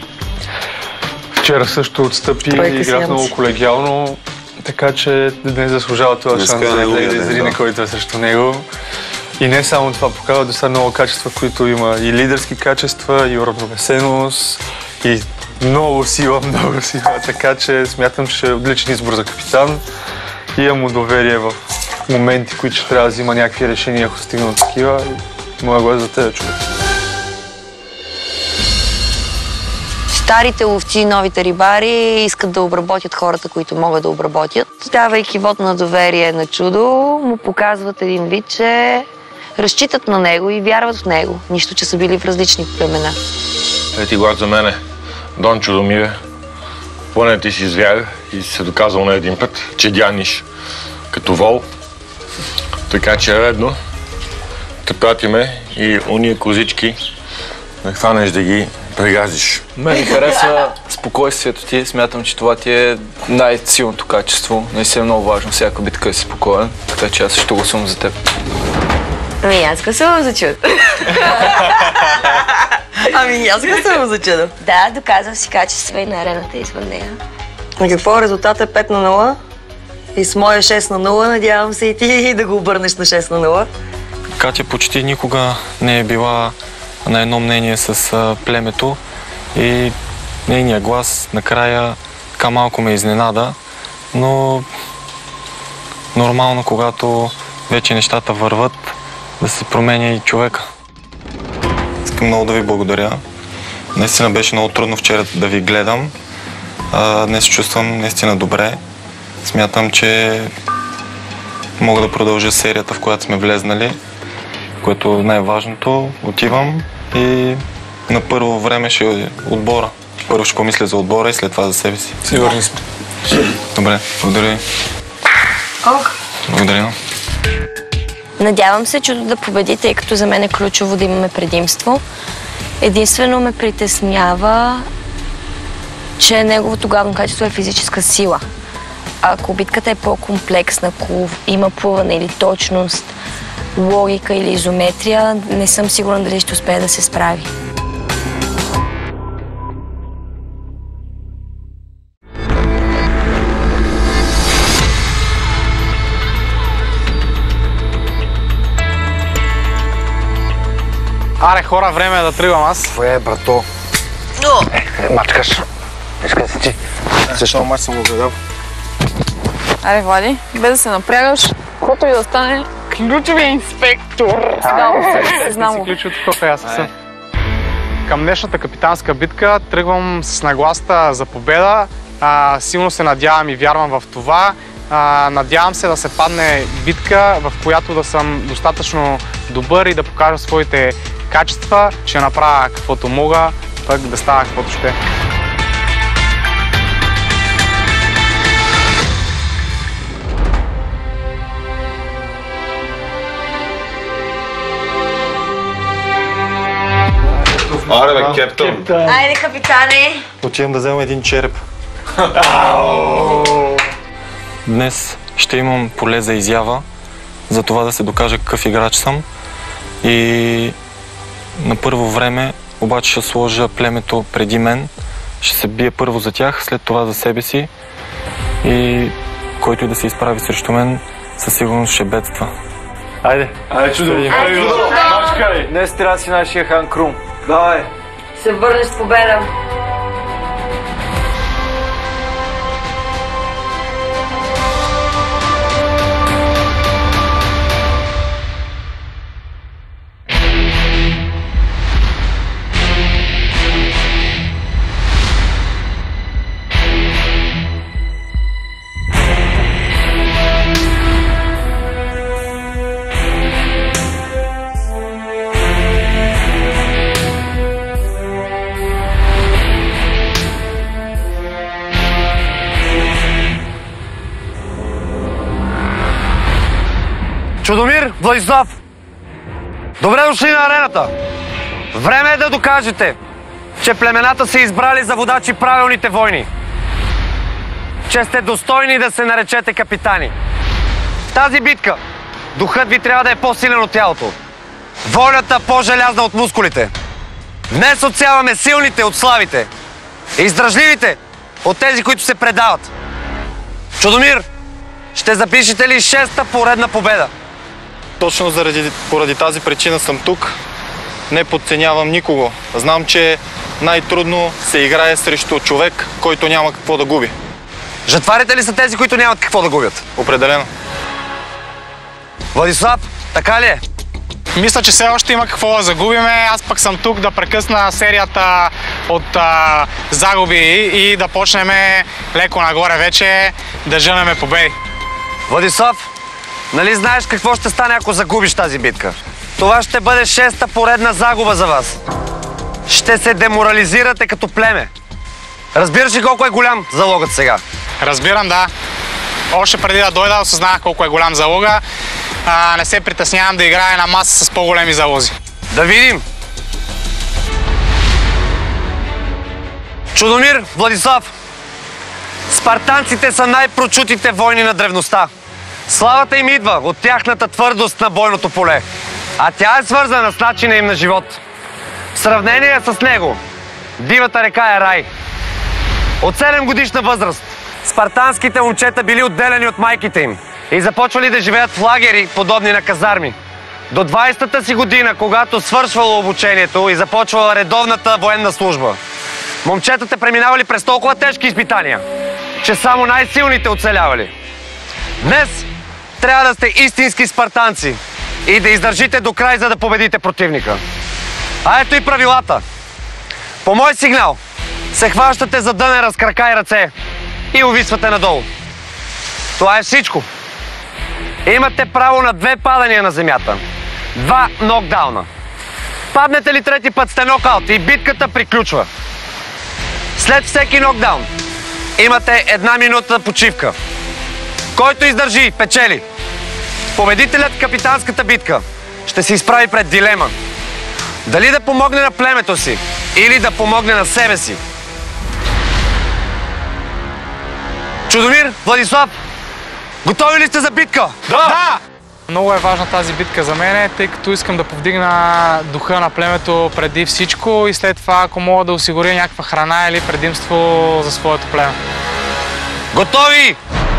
Вчера също отстъпи и играх много колегиално, така че днес заслужава това шанс да изрине който е срещу него. И не само това, показва доста много качества, които има и лидерски качества, и уравновесеност, и много сила, така че смятам, че е отличен избор за капитан. И имам му доверие в моменти, които ще трябва да взима някакви решения, ако стигна от такива. Моя глас за теб, човек. Старите ловци, новите рибари искат да обработят хората, които могат да обработят. Давайки вот на доверие на Чудо, му показват един вид, че разчитат на него и вярват в него. Нищо, че са били в различни племена. Ети глас за мене. Дон Чудомире. Поне ти си звяр и си се доказал на един път, че дяниш като вол. Така че е редно да пратиме и уния козички да хванеш да ги прегазиш. Мен ми харесва спокойствието ти. Смятам, че това ти е най-силното качество. Наистина е много важно всяка битка да си спокоен. Така че аз също гласувам за теб. Ами аз гласувам за Чудо. Ами аз гласувам за Чудо. Да, доказвам си качества и на арената извън нея. А какво? Резултатът е 5-0 и с моя 6-0 надявам се и ти да го обърнеш на 6-0. Катя почти никога не е била на едно мнение с племето и нейният глас накрая така малко ме изненада, но нормално, когато вече нещата върват, да се променя и човека. Искам много да ви благодаря. Наистина беше много трудно вчера да ви гледам. Днес чувствам наистина добре. Смятам, че мога да продължа серията, в която сме влезнали, което е най-важното. Отивам и на първо време ще е отбора. Първо ще помисля за отбора и след това за себе си. Сигурни сме. Добре, благодаря ви. Благодаря. Надявам се Чудо да победи, тъй като за мен е ключово да имаме предимство. Единствено ме притеснява, че неговото главно качество е физическа сила. Ако битката е по-комплексна, ако има плуване или точност, логика или изометрия, не съм сигурна дали ще успее да се справи. Аре, хора, време е да тръгвам аз. Това е, брато. Мачкаш. Искай да си ти. Защо мач съм го гледал? Аре, Влади, без да се напрягаш, каквото и да стане, ключовия инспектор. Знам го. Ключовото кофе, аз съм. Към днешната капитанска битка тръгвам с нагласата за победа. Силно се надявам и вярвам в това. Надявам се да се падне битка, в която да съм достатъчно добър и да покажа своите качества, ще направя каквото мога, пък да става каквото ще. Аре, бе, кептън! Айде, капитане! Отивам да взема един череп. Днес ще имам поле за изява, за това да се докажа какъв играч съм. И на първо време обаче ще сложа племето преди мен. Ще се бие първо за тях, след това за себе си. И който и да се изправи срещу мен, със сигурност ще бедства. Айде! Айде, Чудо! Мачкай! Днес трябва да си нашия Хан Крум. Давай! Се върнеш с победа! Чудомир, Владислав! Добре дошли на арената! Време е да докажете, че племената са избрали за водачи правилните войни. Че сте достойни да се наречете капитани. В тази битка духът ви трябва да е по-силен от тялото. Волята по-желязна от мускулите. Днес отсяваме силните от слабите. Издръжливите от тези, които се предават. Чудомир, ще запишете ли 6-та поредна победа? Точно поради тази причина съм тук. Не подценявам никого. Знам, че най-трудно се играе срещу човек, който няма какво да губи. Жатварите ли са тези, които нямат какво да губят? Определено. Владислав, така ли е? Мисля, че все още има какво да загубиме. Аз пък съм тук да прекъсна серията от загуби и да почнем леко нагоре вече да жънеме победи. Владислав, нали знаеш какво ще стане, ако загубиш тази битка? Това ще бъде 6-та поредна загуба за вас. Ще се деморализирате като племе. Разбираш ли колко е голям залогът сега? Разбирам, да. Още преди да дойда осъзнах колко е голям залога. Не се притеснявам да играя на маса с по-големи залози. Да видим! Чудомир, Владислав! Спартанците са най-прочутите войни на древността. Славата им идва от тяхната твърдост на бойното поле, а тя е свързана с начина им на живот. В сравнение с него, дивата река е рай. От 7 годишна възраст спартанските момчета били отделени от майките им и започвали да живеят в лагери, подобни на казарми. До 20-та си година, когато свършвало обучението и започвала редовната военна служба, момчетата преминавали през толкова тежки изпитания, че само най-силните оцелявали. Днес трябва да сте истински спартанци и да издържите до край, за да победите противника. А ето и правилата. По мой сигнал се хващате за дънера с крака и ръце и увисвате надолу. Това е всичко. Имате право на 2 падания на земята. 2 нокдауна. Паднете ли трети път, сте нокаут и битката приключва. След всеки нокдаун имате 1 минута почивка. Който издържи, печели. Победителят в капитанската битка ще се изправи пред дилема. Дали да помогне на племето си или да помогне на себе си. Чудомир, Владислав, готови ли сте за битка? Да! Много е важна тази битка за мен, тъй като искам да повдигна духа на племето преди всичко и след това, ако мога да осигуря някаква храна или предимство за своето племе. Готови!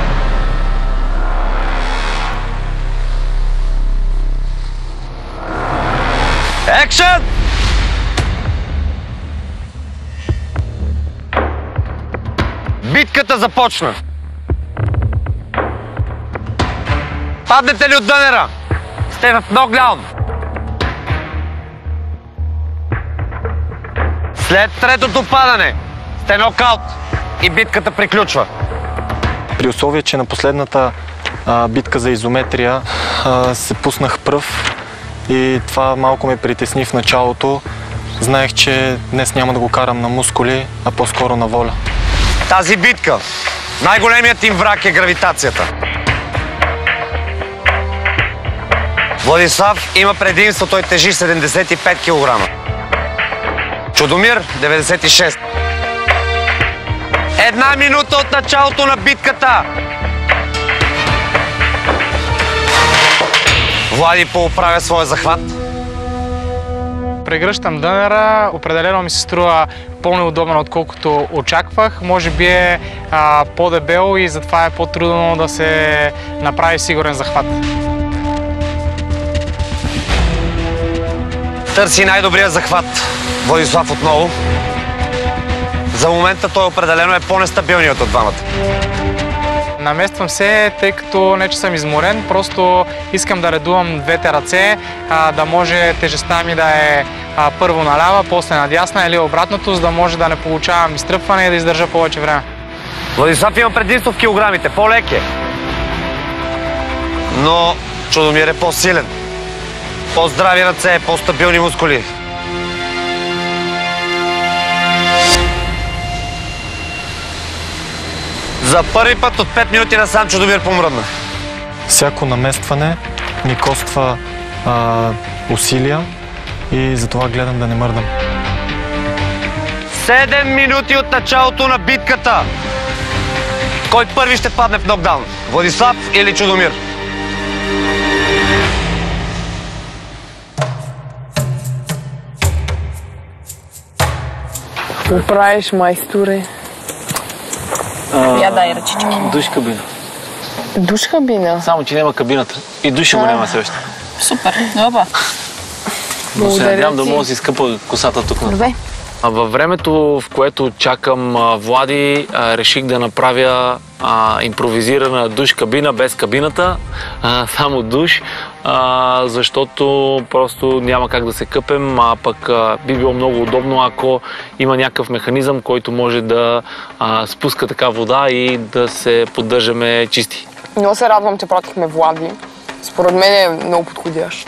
Екшън! Битката започна. Паднете ли от дънера? Сте в нокдаун. След третото падане сте нокаут и битката приключва. При условие, че на последната битка за изометрия се пуснах пръв и това малко ме притесни в началото. Знаех, че днес няма да го карам на мускули, а по-скоро на воля. Тази битка, най-големият им враг е гравитацията. Владислав има предимство, той тежи 75 кг. Чудомир 96. 1 минута от началото на битката. Влади поуправя своя захват. Прегръщам дънера, определено ми се струва по-неудобно, отколкото очаквах. Може би е по-дебел и затова е по-трудно да се направи сигурен захват. Търси най-добрия захват Владислав отново. За момента той определено е по-нестабилният от двамата. Намествам се, тъй като не че съм изморен, просто искам да редувам двете ръце, да може тежестта ми да е първо налява, после надясна или обратното, за да може да не получавам изтръпване и да издържа повече време. Владислав има предимство в килограмите, по-лек е. Но Чудомир е по-силен. По-здрави ръце, по-стабилни мускули. За първи път от 5 минути насам Чудомир помръдна. Всяко наместване ми коства усилия и затова гледам да не мърдам. 7 минути от началото на битката. Кой първи ще падне в нокдаун? Владислав или Чудомир? Какво правиш, майсторе? Я дай ръчички. Душ кабина. Душ кабина? Само, че няма кабината. И душа го няма също. Супер, добре. Но се надявам да мога да си скъпа косата тук. Добре. Във времето, в което чакам Влади, реших да направя импровизирана душ кабина без кабината, само душ, защото просто няма как да се къпем, а пък би било много удобно, ако има някакъв механизъм, който може да спуска така вода и да се поддържаме чисти. Много се радвам, че пратихме Влади. Според мен е много подходящ.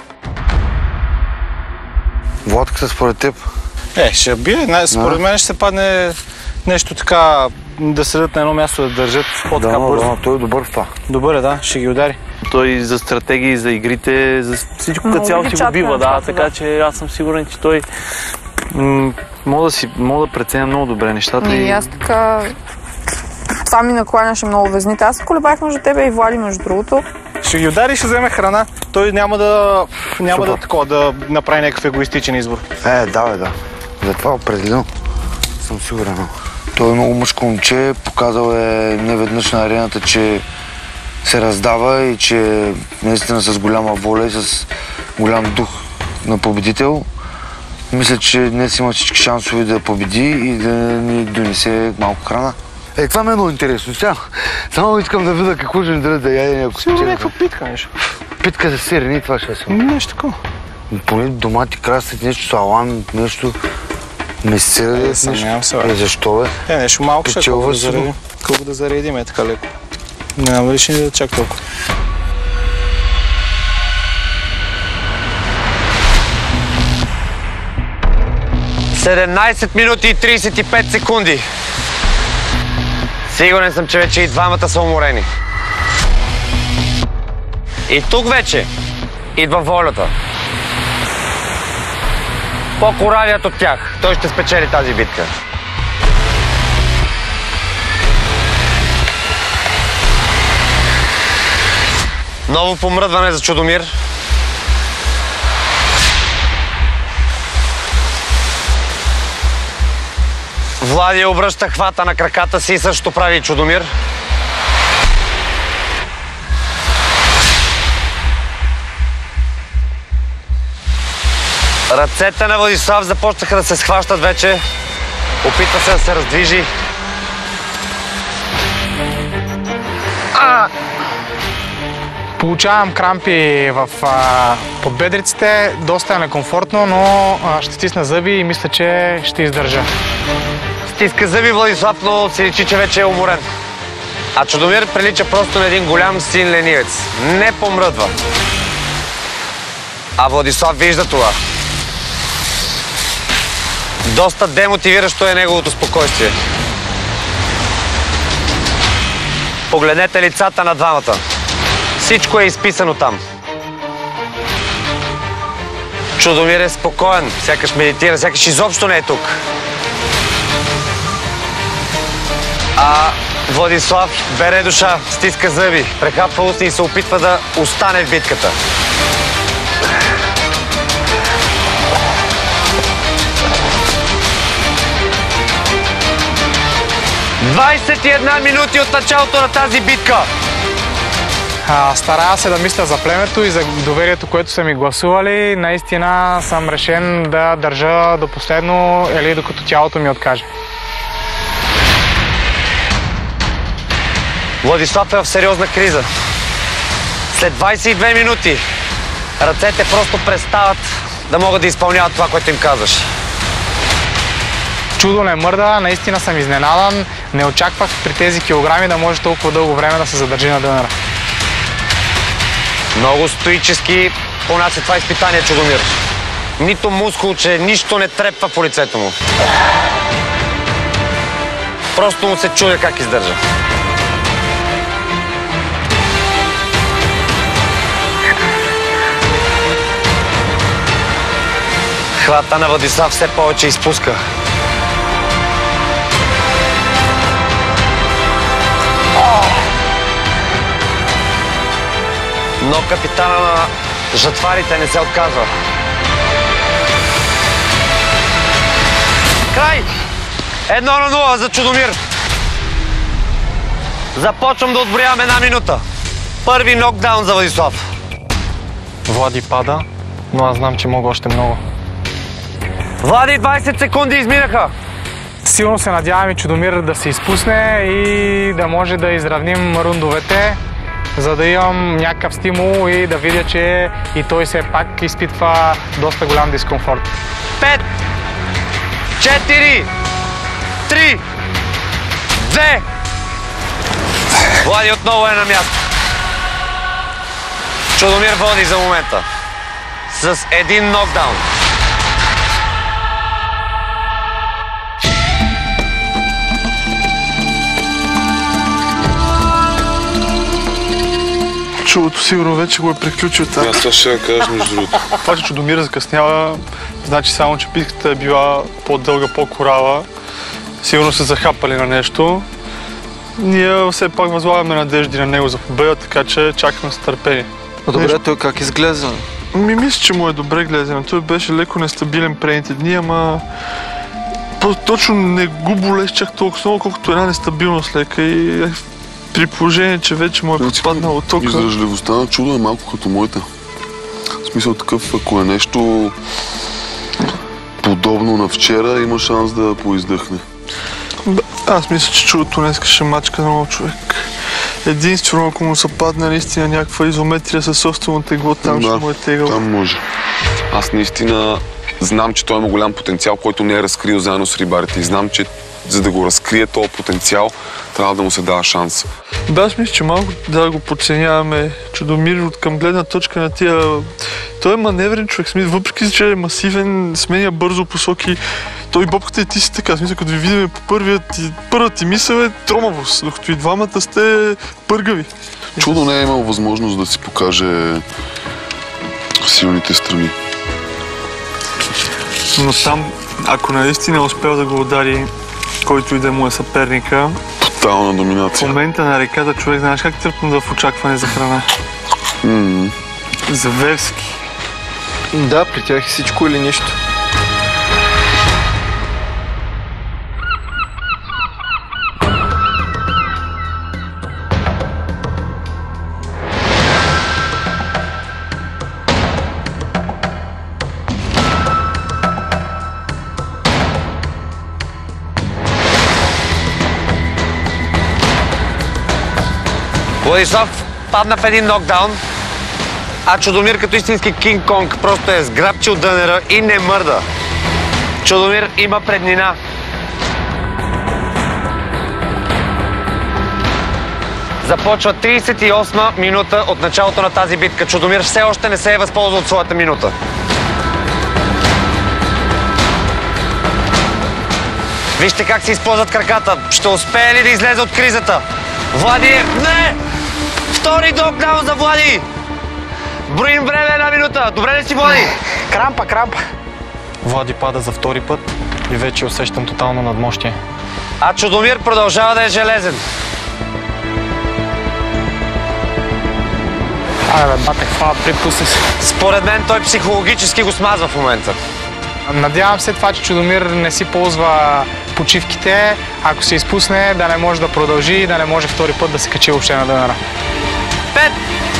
Владката според теб? Ще бие. Според мен ще се падне нещо така, да седат на едно място, да държат по-така бързо. Да, той е добър в това. Добър е, да, ще ги удари. Той за стратегии, за игрите, за всичко като цяло си го бива, да, така че аз съм сигурен, че той мога да преценя много добре нещата. И аз така... Това ми накланяше много везните. Аз се колебах между тебе и Влади, между другото. Ще ги удари и ще вземе храна. Той няма да направи някакъв егоистичен избор. Да. За това определено съм сигурен. Той е много мъжко момче, показал е неведнъж на арената, че се раздава и че наистина с голяма воля и с голям дух на победител. Мисля, че днес има всички шансове да победи и да ни донесе малко храна. Това ми е много интересно. Само искам да видя какво ще ни даде да яде някакво. Сигурно някаква питка нещо. Питка за сирени, това ще съм. Нещо такова. Поне домати, краставици, нещо салам, нещо месце. Съмнявам се. Защо бе? Нещо малко ще колко да заредим така леко. Не намериш ни да чак толкова. ...17 минути и 35 секунди. Сигурен съм, че вече и двамата са уморени. И тук вече идва волята. По-коравият от тях. Той ще спечели тази битка. Ново помръдване за Чудомир. Влади обръща хвата на краката си и също прави и Чудомир. Ръцете на Владислав започнаха да се схващат вече. Опитва се да се раздвижи. Получавам крампи в подбедриците, доста е некомфортно, но ще стисна зъби и мисля, че ще издържа. Стиска зъби Владислав, но си личи, че вече е уморен. А Чудомир прилича просто на един голям син ленивец. Не помръдва. А Владислав вижда това. Доста демотивиращо е неговото спокойствие. Погледнете лицата на двамата. Всичко е изписано там. Чудомир е спокоен, сякаш медитира, сякаш изобщо не е тук. А Владислав бере душа, стиска зъби, прехапва устни и се опитва да остане в битката. ...21 минути от началото на тази битка. Старая се да мисля за племето и за доверието, което са ми гласували. Наистина съм решен да държа до последно или докато тялото ми откаже. Владислав е в сериозна криза. След 22 минути ръцете просто престават да могат да изпълняват това, което им казваш. Чудо не мърда, наистина съм изненадан. Не очаквах при тези килограми да може толкова дълго време да се задържи на дънера. Много стоически понася това изпитание Чудомир. Нито мускулче, нищо не трепва по лицето му. Просто му се чудя как издържа. Хвата на Владислав все повече изпуска. Но капитана на жатварите не се отказва. Край! 1-0 за Чудомир. Започвам да отброявам 1 минута. Първи нокдаун за Владислав. Влади пада, но аз знам, че мога още много. Влади, 20 секунди изминаха. Силно се надявам и Чудомир да се изпусне и да може да изравним рундовете, за да имам някакъв стимул и да видя, че и той все пак изпитва доста голям дискомфорт. 5, 4, 3, 2. Влади отново е на място. Чудомир води за момента с 1 нокдаун. Чудото сигурно вече го е приключил там. Аз това ще я кажа между другото. Това, че Чудомир закъснява, значи само, че битката е била по-дълга, по-корава. Сигурно се захапали на нещо. Ние все пак възлагаме надежди на него за победа, така че чакаме с търпение. Добре, той как изглежда? Мисля, че му е добре гледано. Той беше леко нестабилен предните дни, ама точно не го болеше чак толкова много, колкото една нестабилност лека и при положение, че вече му е подпаднал от тока. Издръжливостта на Чудо е малко като моята. В смисъл такъв, ако е нещо подобно на вчера, има шанс да поиздъхне. Аз мисля, че Чудото днес ще мачка много човек. Единствено, ако му се падне наистина някаква изометрия със собствено тегло, там ще му е тегъл. Там може. Аз наистина знам, че той има голям потенциал, който не е разкрил заедно с рибарите. И знам, че за да го разкрие този потенциал, трябва да му се дава шанс. Да, аз мисля, че малко да го подценяваме. Чудомир от към гледна точка на тия... Той е маневрен човек, въпреки че е масивен, сменя бързо посоки. Той бобката и ти си така, смисъл, като ви видим по първата ти мисъл е тромавост, докато и двамата сте пъргави. Чудо не е имал възможност да си покаже силните страни. Но там, ако наистина успел да го удари, който и да му е съперника... Тотална доминация. В момента на реката човек, знаеш как тръпна в очакване за храна? Зверски. Да, при тях е всичко или нищо. Владислав падна в 1 нокдаун, а Чудомир като истински Кинг-Конг просто е сграбчил дънера и не мърда. Чудомир има преднина. Започва 38-ма минута от началото на тази битка. Чудомир все още не се е възползвал от своята минута. Вижте как се използват краката. Ще успее ли да излезе от кризата? Влади! Не! Втори нокдаун за Влади! Броим време 1 минута. Добре ли си, Влади? Крампа. Влади пада за втори път и вече усещам тотално надмощие. А Чудомир продължава да е железен. Абе, бате, хвала, припусни се. Според мен той психологически го смазва в момента. Надявам се това, че Чудомир не си ползва почивките. Ако се изпусне, да не може да продължи и да не може втори път да се качи въобще на дънера. 5,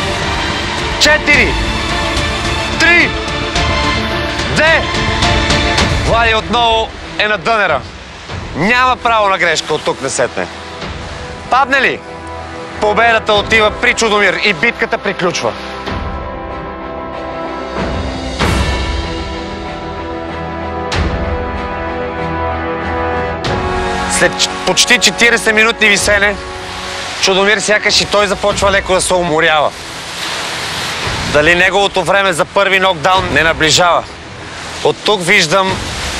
4, 3, 2. Влади отново е на дънера. Няма право на грешка от тук насетне. Падне ли? Победата отива при Чудомир и битката приключва. След почти 40 минутни висене, Чудомир сякаш и той започва леко да се уморява. Дали неговото време за първи нокдаун не наближава? От тук виждам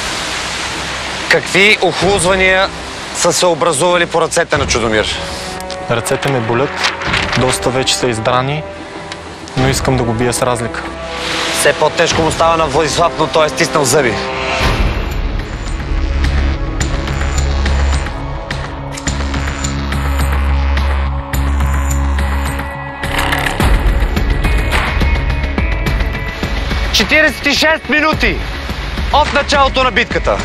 какви охлузвания са се образували по ръцете на Чудомир. Ръцете ме болят, доста вече са избрани но искам да го бия с разлика. Все по-тежко му става на Владислав, но той е стиснал зъби. ...46 минути от началото на битката.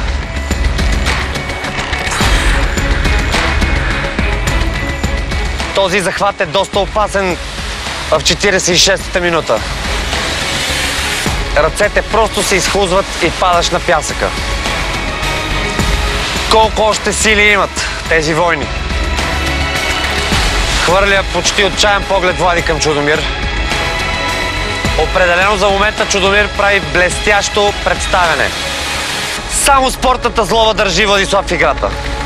Този захват е доста опасен в 46-та минута. Ръцете просто се изхлузват и падаш на пясъка. Колко още сили имат тези войни? Хвърля почти отчаян поглед Влади към Чудомир. Определено за момента Чудомир прави блестящо представяне. Само спортната злоба държи Владислав в играта.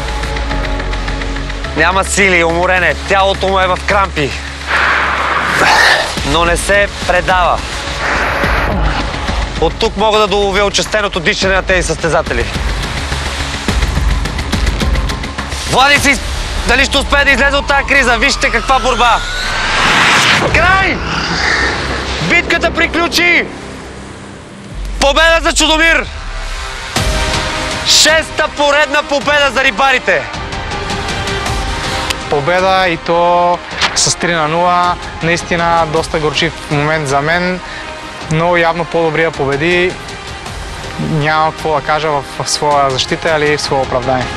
Няма сили, уморен е, тялото му е в крампи. Но не се предава. От тук мога да доловя очестеното дишане на тези състезатели. Влади си, дали ще успее да излезе от тази криза? Вижте каква борба! Край! Битката приключи! Победа за Чудомир! 6-та поредна победа за рибарите! Победа и то с 3-0. Наистина доста горчив момент за мен, но явно по-добрия победи. Няма какво да кажа в своя защита или в своя оправдание.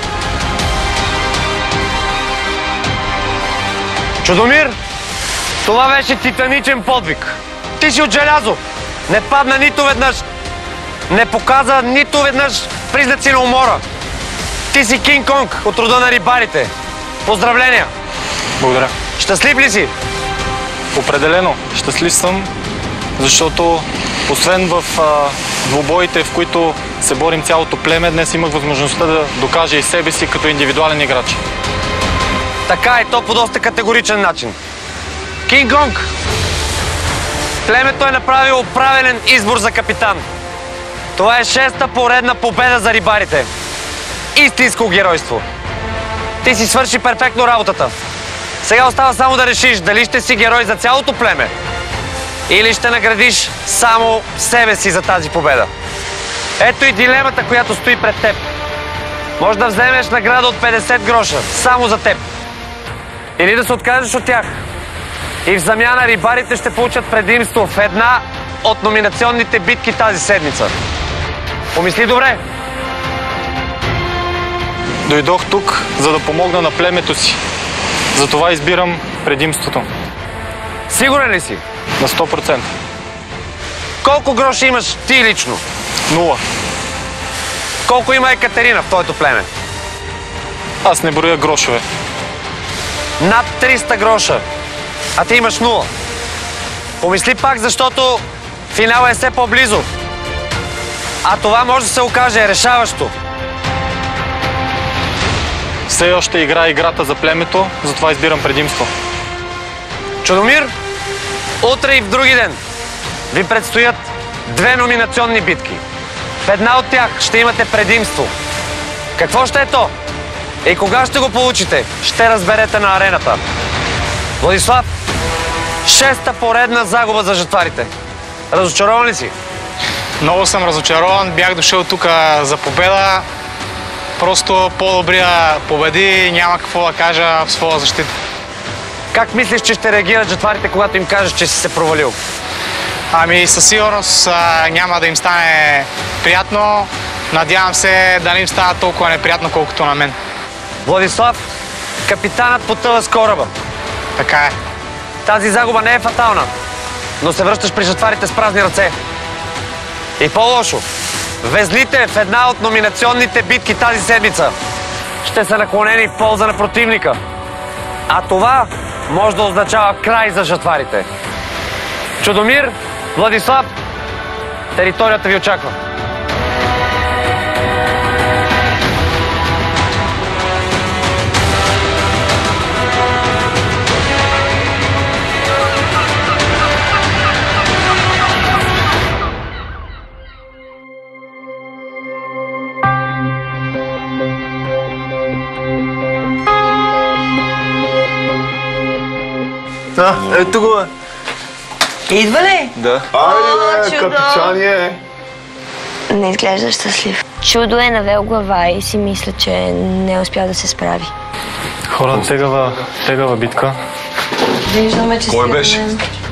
Чудомир, това беше титаничен подвиг. Ти си от желязо. Не падна нито веднъж. Не показа нито веднъж признаци на умора. Ти си Кинг Конг от рода на рибарите. Поздравления! Благодаря. Щастлив ли си? Определено. Щастлив съм, защото освен в двубоите, в които се борим цялото племе, днес имах възможността да докажа и себе си като индивидуален играч. Така е, то по доста категоричен начин. Кинг Конг! Племето е направило правилен избор за капитан. Това е 6-та поредна победа за рибарите. Истинско геройство. Ти си свърши перфектно работата. Сега остава само да решиш дали ще си герой за цялото племе или ще наградиш само себе си за тази победа. Ето и дилемата, която стои пред теб. Може да вземеш награда от 50 гроша, само за теб. Или да се откажеш от тях. И в замяна рибарите ще получат предимство в една от номинационните битки тази седмица. Помисли добре. Дойдох тук, за да помогна на племето си. Затова избирам предимството. Сигурен ли си? На 100%. Колко гроши имаш ти лично? 0. Колко има Екатерина в твоето племе? Аз не броя грошове. Над 300 гроша. А ти имаш 0. Помисли пак, защото финала е все по-близо. А това може да се окаже решаващо. Все още играя играта за племето, затова избирам предимство. Чудомир, утре и в други ден ви предстоят 2 номинационни битки. В една от тях ще имате предимство. Какво ще е то? И кога ще го получите, ще разберете на арената. Владислав, 6-та поредна загуба за жетварите. Разочарован ли си? Много съм разочарован. Бях дошъл тук за победа. Просто по-добрия победи, няма какво да кажа в своя защита. Как мислиш, че ще реагират жетварите, когато им кажеш, че си се провалил? Ами със сигурност няма да им стане приятно. Надявам се да не им става толкова неприятно, колкото на мен. Владислав, капитанът потъва с кораба. Така е. Тази загуба не е фатална, но се връщаш при жетварите с празни ръце. И по-лошо, везните в една от номинационните битки тази седмица ще са наклонени в полза на противника. А това може да означава край за жетварите. Чудомир, Владислав, територията ви очаква. Ето го. Идва ли? Да. Айде, чудо! капитание! Не изглежда щастлив. Чудо е навел глава и си мисля, че не е успял да се справи. Хора, тегава битка. Виждаме, че Кой беше?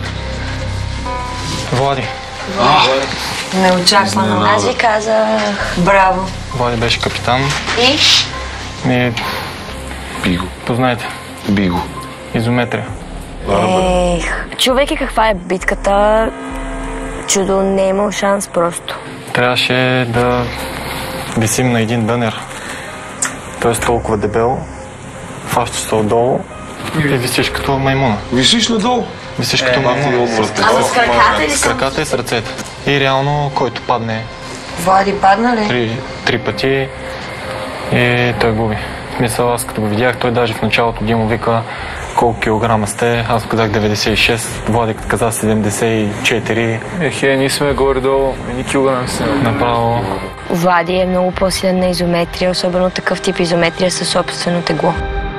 Влади. Неочаквано. Аз ви казах браво. Влади беше капитан. И? Биго. Познайте. Биго. Изометрия. Чувайки каква е битката, Чудо не е имал шанс просто. Трябваше да висим на един дънер. Той е толкова дебел, фащаш се отдолу и висиш като маймуна. Висиш надолу? Висиш като маймуна. Ама с краката или с краката и с ръцете. И реално, който падне Влади падна ли? три пъти и той губи. В смисъл, аз като го видях, той даже в началото Димо вика колко килограма сте, аз казах 96, Влади каза 74. Ние сме горе-долу, ни килограми сме. Направо. Влади е много по-силен на изометрия, особено такъв тип изометрия със собствено тегло.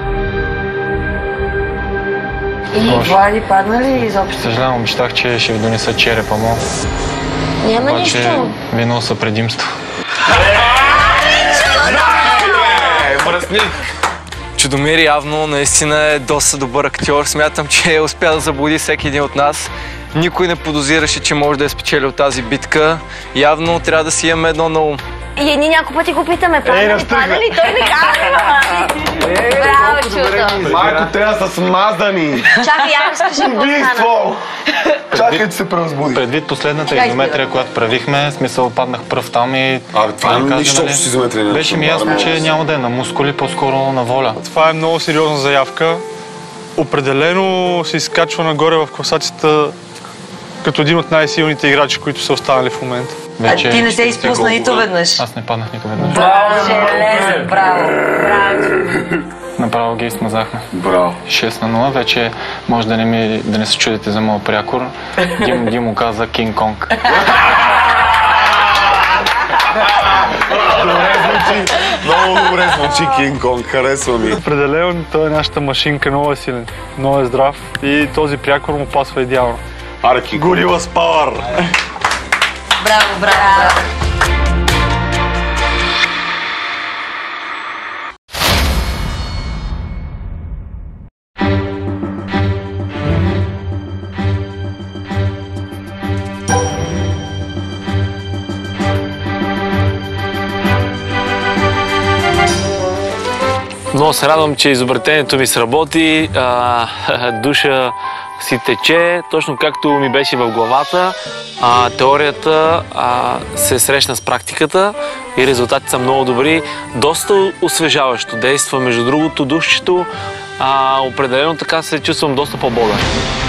И Влади падна ли изобщо? Съжалявам, обещах, че ще ви донеса черепа му. Няма обаче, нищо. Ви носа предимство. Чудомир явно наистина е доста добър актьор. Смятам, че е успял да заблуди всеки един от нас. Никой не подозираше, че може да е спечелил тази битка. Явно трябва да си имаме едно на ум. И ние няколко пъти го питаме, падна ли? Той ми казва. Браво, Чудо. Майко, трябва да са смазани. Чакай, я разкажи Убийство! Чакай, че се преразбуди. Предвид последната изометрия, която правихме, смисъл паднах пръв там и... това е нищо общо с изометрия. Беше ми ясно, че няма да е на мускули, по-скоро на воля. Това е много сериозна заявка. Определено се изкачва нагоре в класацията като един от най-силните играчи, които са останали в момента. А ти не се изпусна нито веднъж. Аз не паднах нито веднъж. Браво, железо, браво. Направо ги измазахме. Браво. 6 на 0. Вече може да не се чудите за моят прякор. Димо каза Кинг Конг. Добре звучи. Много добре звучи Кинг Конг. Харесва ми. Определено той е нашата машинка, много е силен, много е здрав и този прякор му пасва идеално. Арки Горила с пауър. Браво, браво. Много се радвам, че изобретението ми сработи. Душа си тече, точно както ми беше в главата. Теорията се срещна с практиката и резултатите са много добри. Доста освежаващо действа. Между другото, душчето определено така се чувствам доста по-бодър.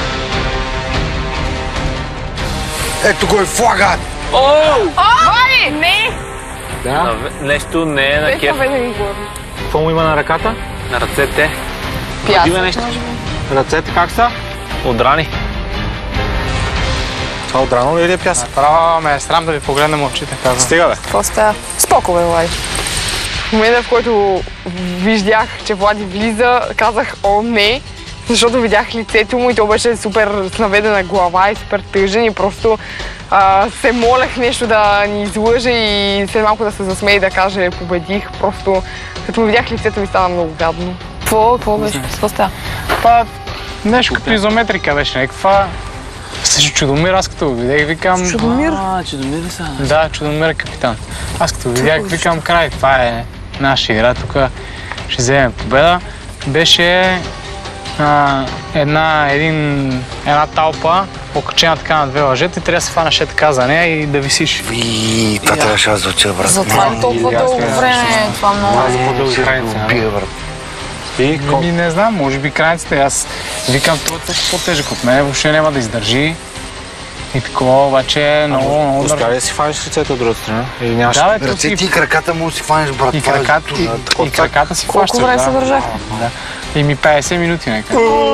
Ето го е флагът! Вали! Не! Да? Нещо не е на кеф. Какво му има на ръката? На ръцете. Пясък, нещо. Ръцете как са? Отрани. Това отрано ли е пясък? Направо ме е срам да ви погледнем очите, казвам. Стига, бе. Какво става? Споко, бе, Влади. В момента, в който виждах, че Влади влиза, казах о, не, защото видях лицето му и то беше супер с наведена глава и супер тъжен и просто се молех нещо да ни излъже и след малко да се засмее и да каже победих. Просто като му видях лицето ми стана много гадно. Какво беше? Какво става? Това нещо като изометрика беше някаква. Също Чудомир, аз като го видях, викам... Чудомир? Чудомир ли са? Да, Чудомир е капитан. Аз като видях, викам край, това е наша игра, тук ще вземем победа. Беше една талпа, окачена така на две лъжета и трябва да се фанаш така за нея и да висиш. Това трябваше да звуча, брат. Затова е толкова дълго време, това много И не знам, може би крайниците. Аз викам, това е по-тежък от мен, въобще няма да издържи. И такова, обаче много... Успя ли да си фаниш ръцете от другата страна? Да, бе, ръцете и краката му си фаниш, брат. И краката си фащаш. Колко време се държах? И ми 50 минути, нека.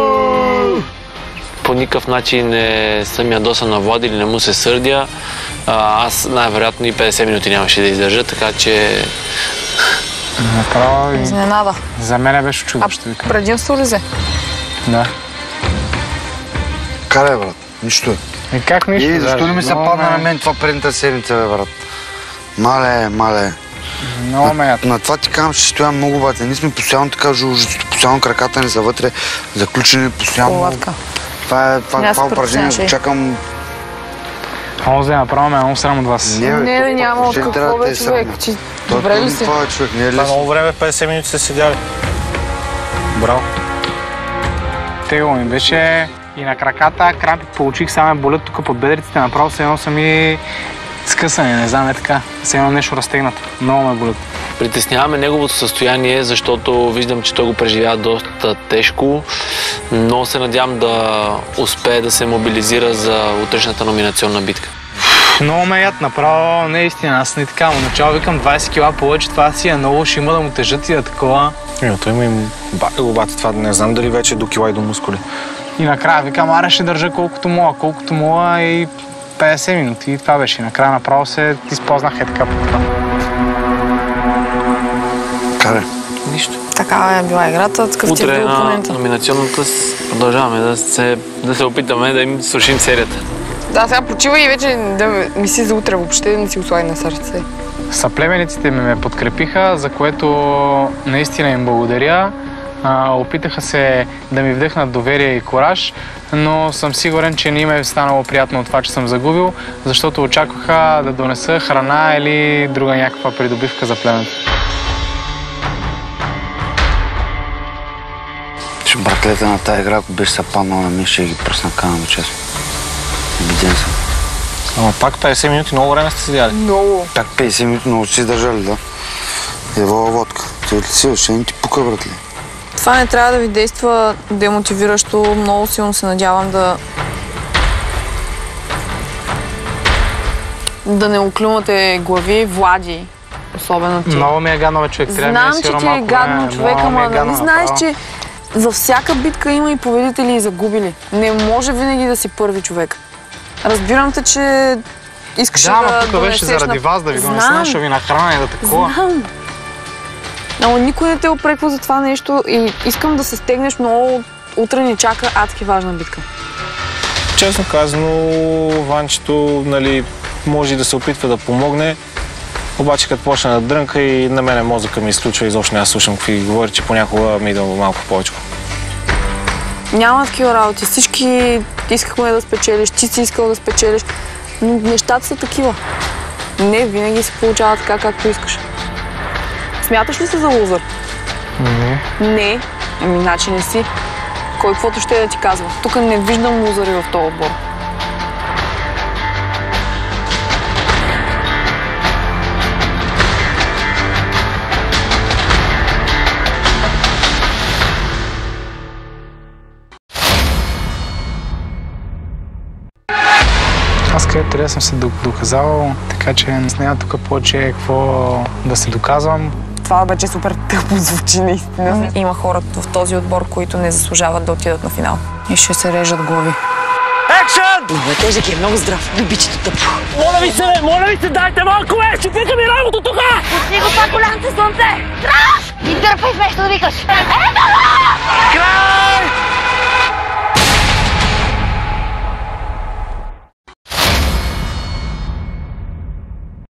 По никакъв начин не съм ядосан на Влади или не му се сърдя. Аз най-вероятно и 50 минути нямаше да издържа, така че... Направо... Изненада. За мен беше чудовище. Предимство ли взе? Да. Карай, брат. Нищо е. И как нищо? И защо не ми се падна на мен това предната седмица, бе, брат? Мале. Много ме на това ти казвам, че стоя много бате. Ние сме постоянно така жужжито, постоянно краката ни са вътре, заключени постоянно. Това упражнение, го чакам. Онзи направо ме много срам от вас. Не, няма от какво бе, човек. Добре ли си? Това човек, не е лесно. Много време, 50 минути се седяли. Браво. Тегло ми беше и на краката, крампи получих, сега ме болят тук под бедриците, направо се едно са ми скъсани, не знам, така. Се едно нещо разтегнато. Много ме болят. Притесняваме неговото състояние, защото виждам, че той го преживява доста тежко, но се надявам да успее да се мобилизира за утрешната номинационна битка. Много ме яд, направо наистина, аз не така, но начало викам 20 кила повече, това си е много, ще има да му тежат и да такова. Той има и обаче това, не знам дали вече до кила и до мускули. И накрая викам, аре ще държа колкото мога и 50 минути и това беше. И накрая направо се изпознах така по това. Каре. Нищо. Такава е била играта, такъв тип утре до опонента. Утре на номинационната продължаваме да се опитаме да им свършим серията. Да, сега почива и вече да мисли за утре въобще, да не си го слаги на сърце. Съплемениците ме подкрепиха, за което наистина им благодаря. Опитаха се да ми вдъхнат доверие и кураж, но съм сигурен, че не им е станало приятно от това, че съм загубил, защото очакваха да донеса храна или друга някаква придобивка за племето. Братлета на тази игра, ако беше се паднал на мен, ще ги пръсна камъно, честно. Убеден съм. Ама пак 50 минути, много време сте седяли. Много. Пак 50 минути, много си държали, да. Ева водка. Ти от ли си, ще не ти пука, братле. Това не трябва да ви действа демотивиращо. Много силно се надявам да не оклюмате глави, Влади. Особено ти. Много ми е гадно, човек. Знам, че ти е гадно, човек, ама нали знаеш, че за всяка битка има и победители и загубили. Не може винаги да си първи човек. Разбирам те, че искаш да донесеш... Да, тук беше заради вас, да ви донесна, да ви нахрана и да такова. Знам. Но никой не те опреква за това нещо и искам да се стегнеш много. Утре ни чака адски важна битка. Честно казано, Ванчето, нали, може и да се опитва да помогне, обаче като почне да дрънка и на мене мозъка ми изключва, изобщо не слушам какви говори, че понякога ми идва малко повече. Няма такива работи. Всички искахме да спечелиш, ти си искал да спечелиш, но нещата са такива. Не винаги се получава така, както искаш. Смяташ ли се за лузър? Не. Значи не си. Кой каквото ще да ти казва. Тук не виждам лузъри в този отбор. Аз където трябва съм се доказал, така че не няма тук повече какво да се доказвам. Това обаче супер тъпо звучи наистина. Има хора в този отбор, които не заслужават да отидат на финал. И ще се режат глави. Екшън! Много е тежък и е много здрав. Любичето тъпо. Моля ви се, дайте малко ще пика ми работа тук! Пусни го това голямото слънце! Траш! И дърпай смешно да викаш. Ето!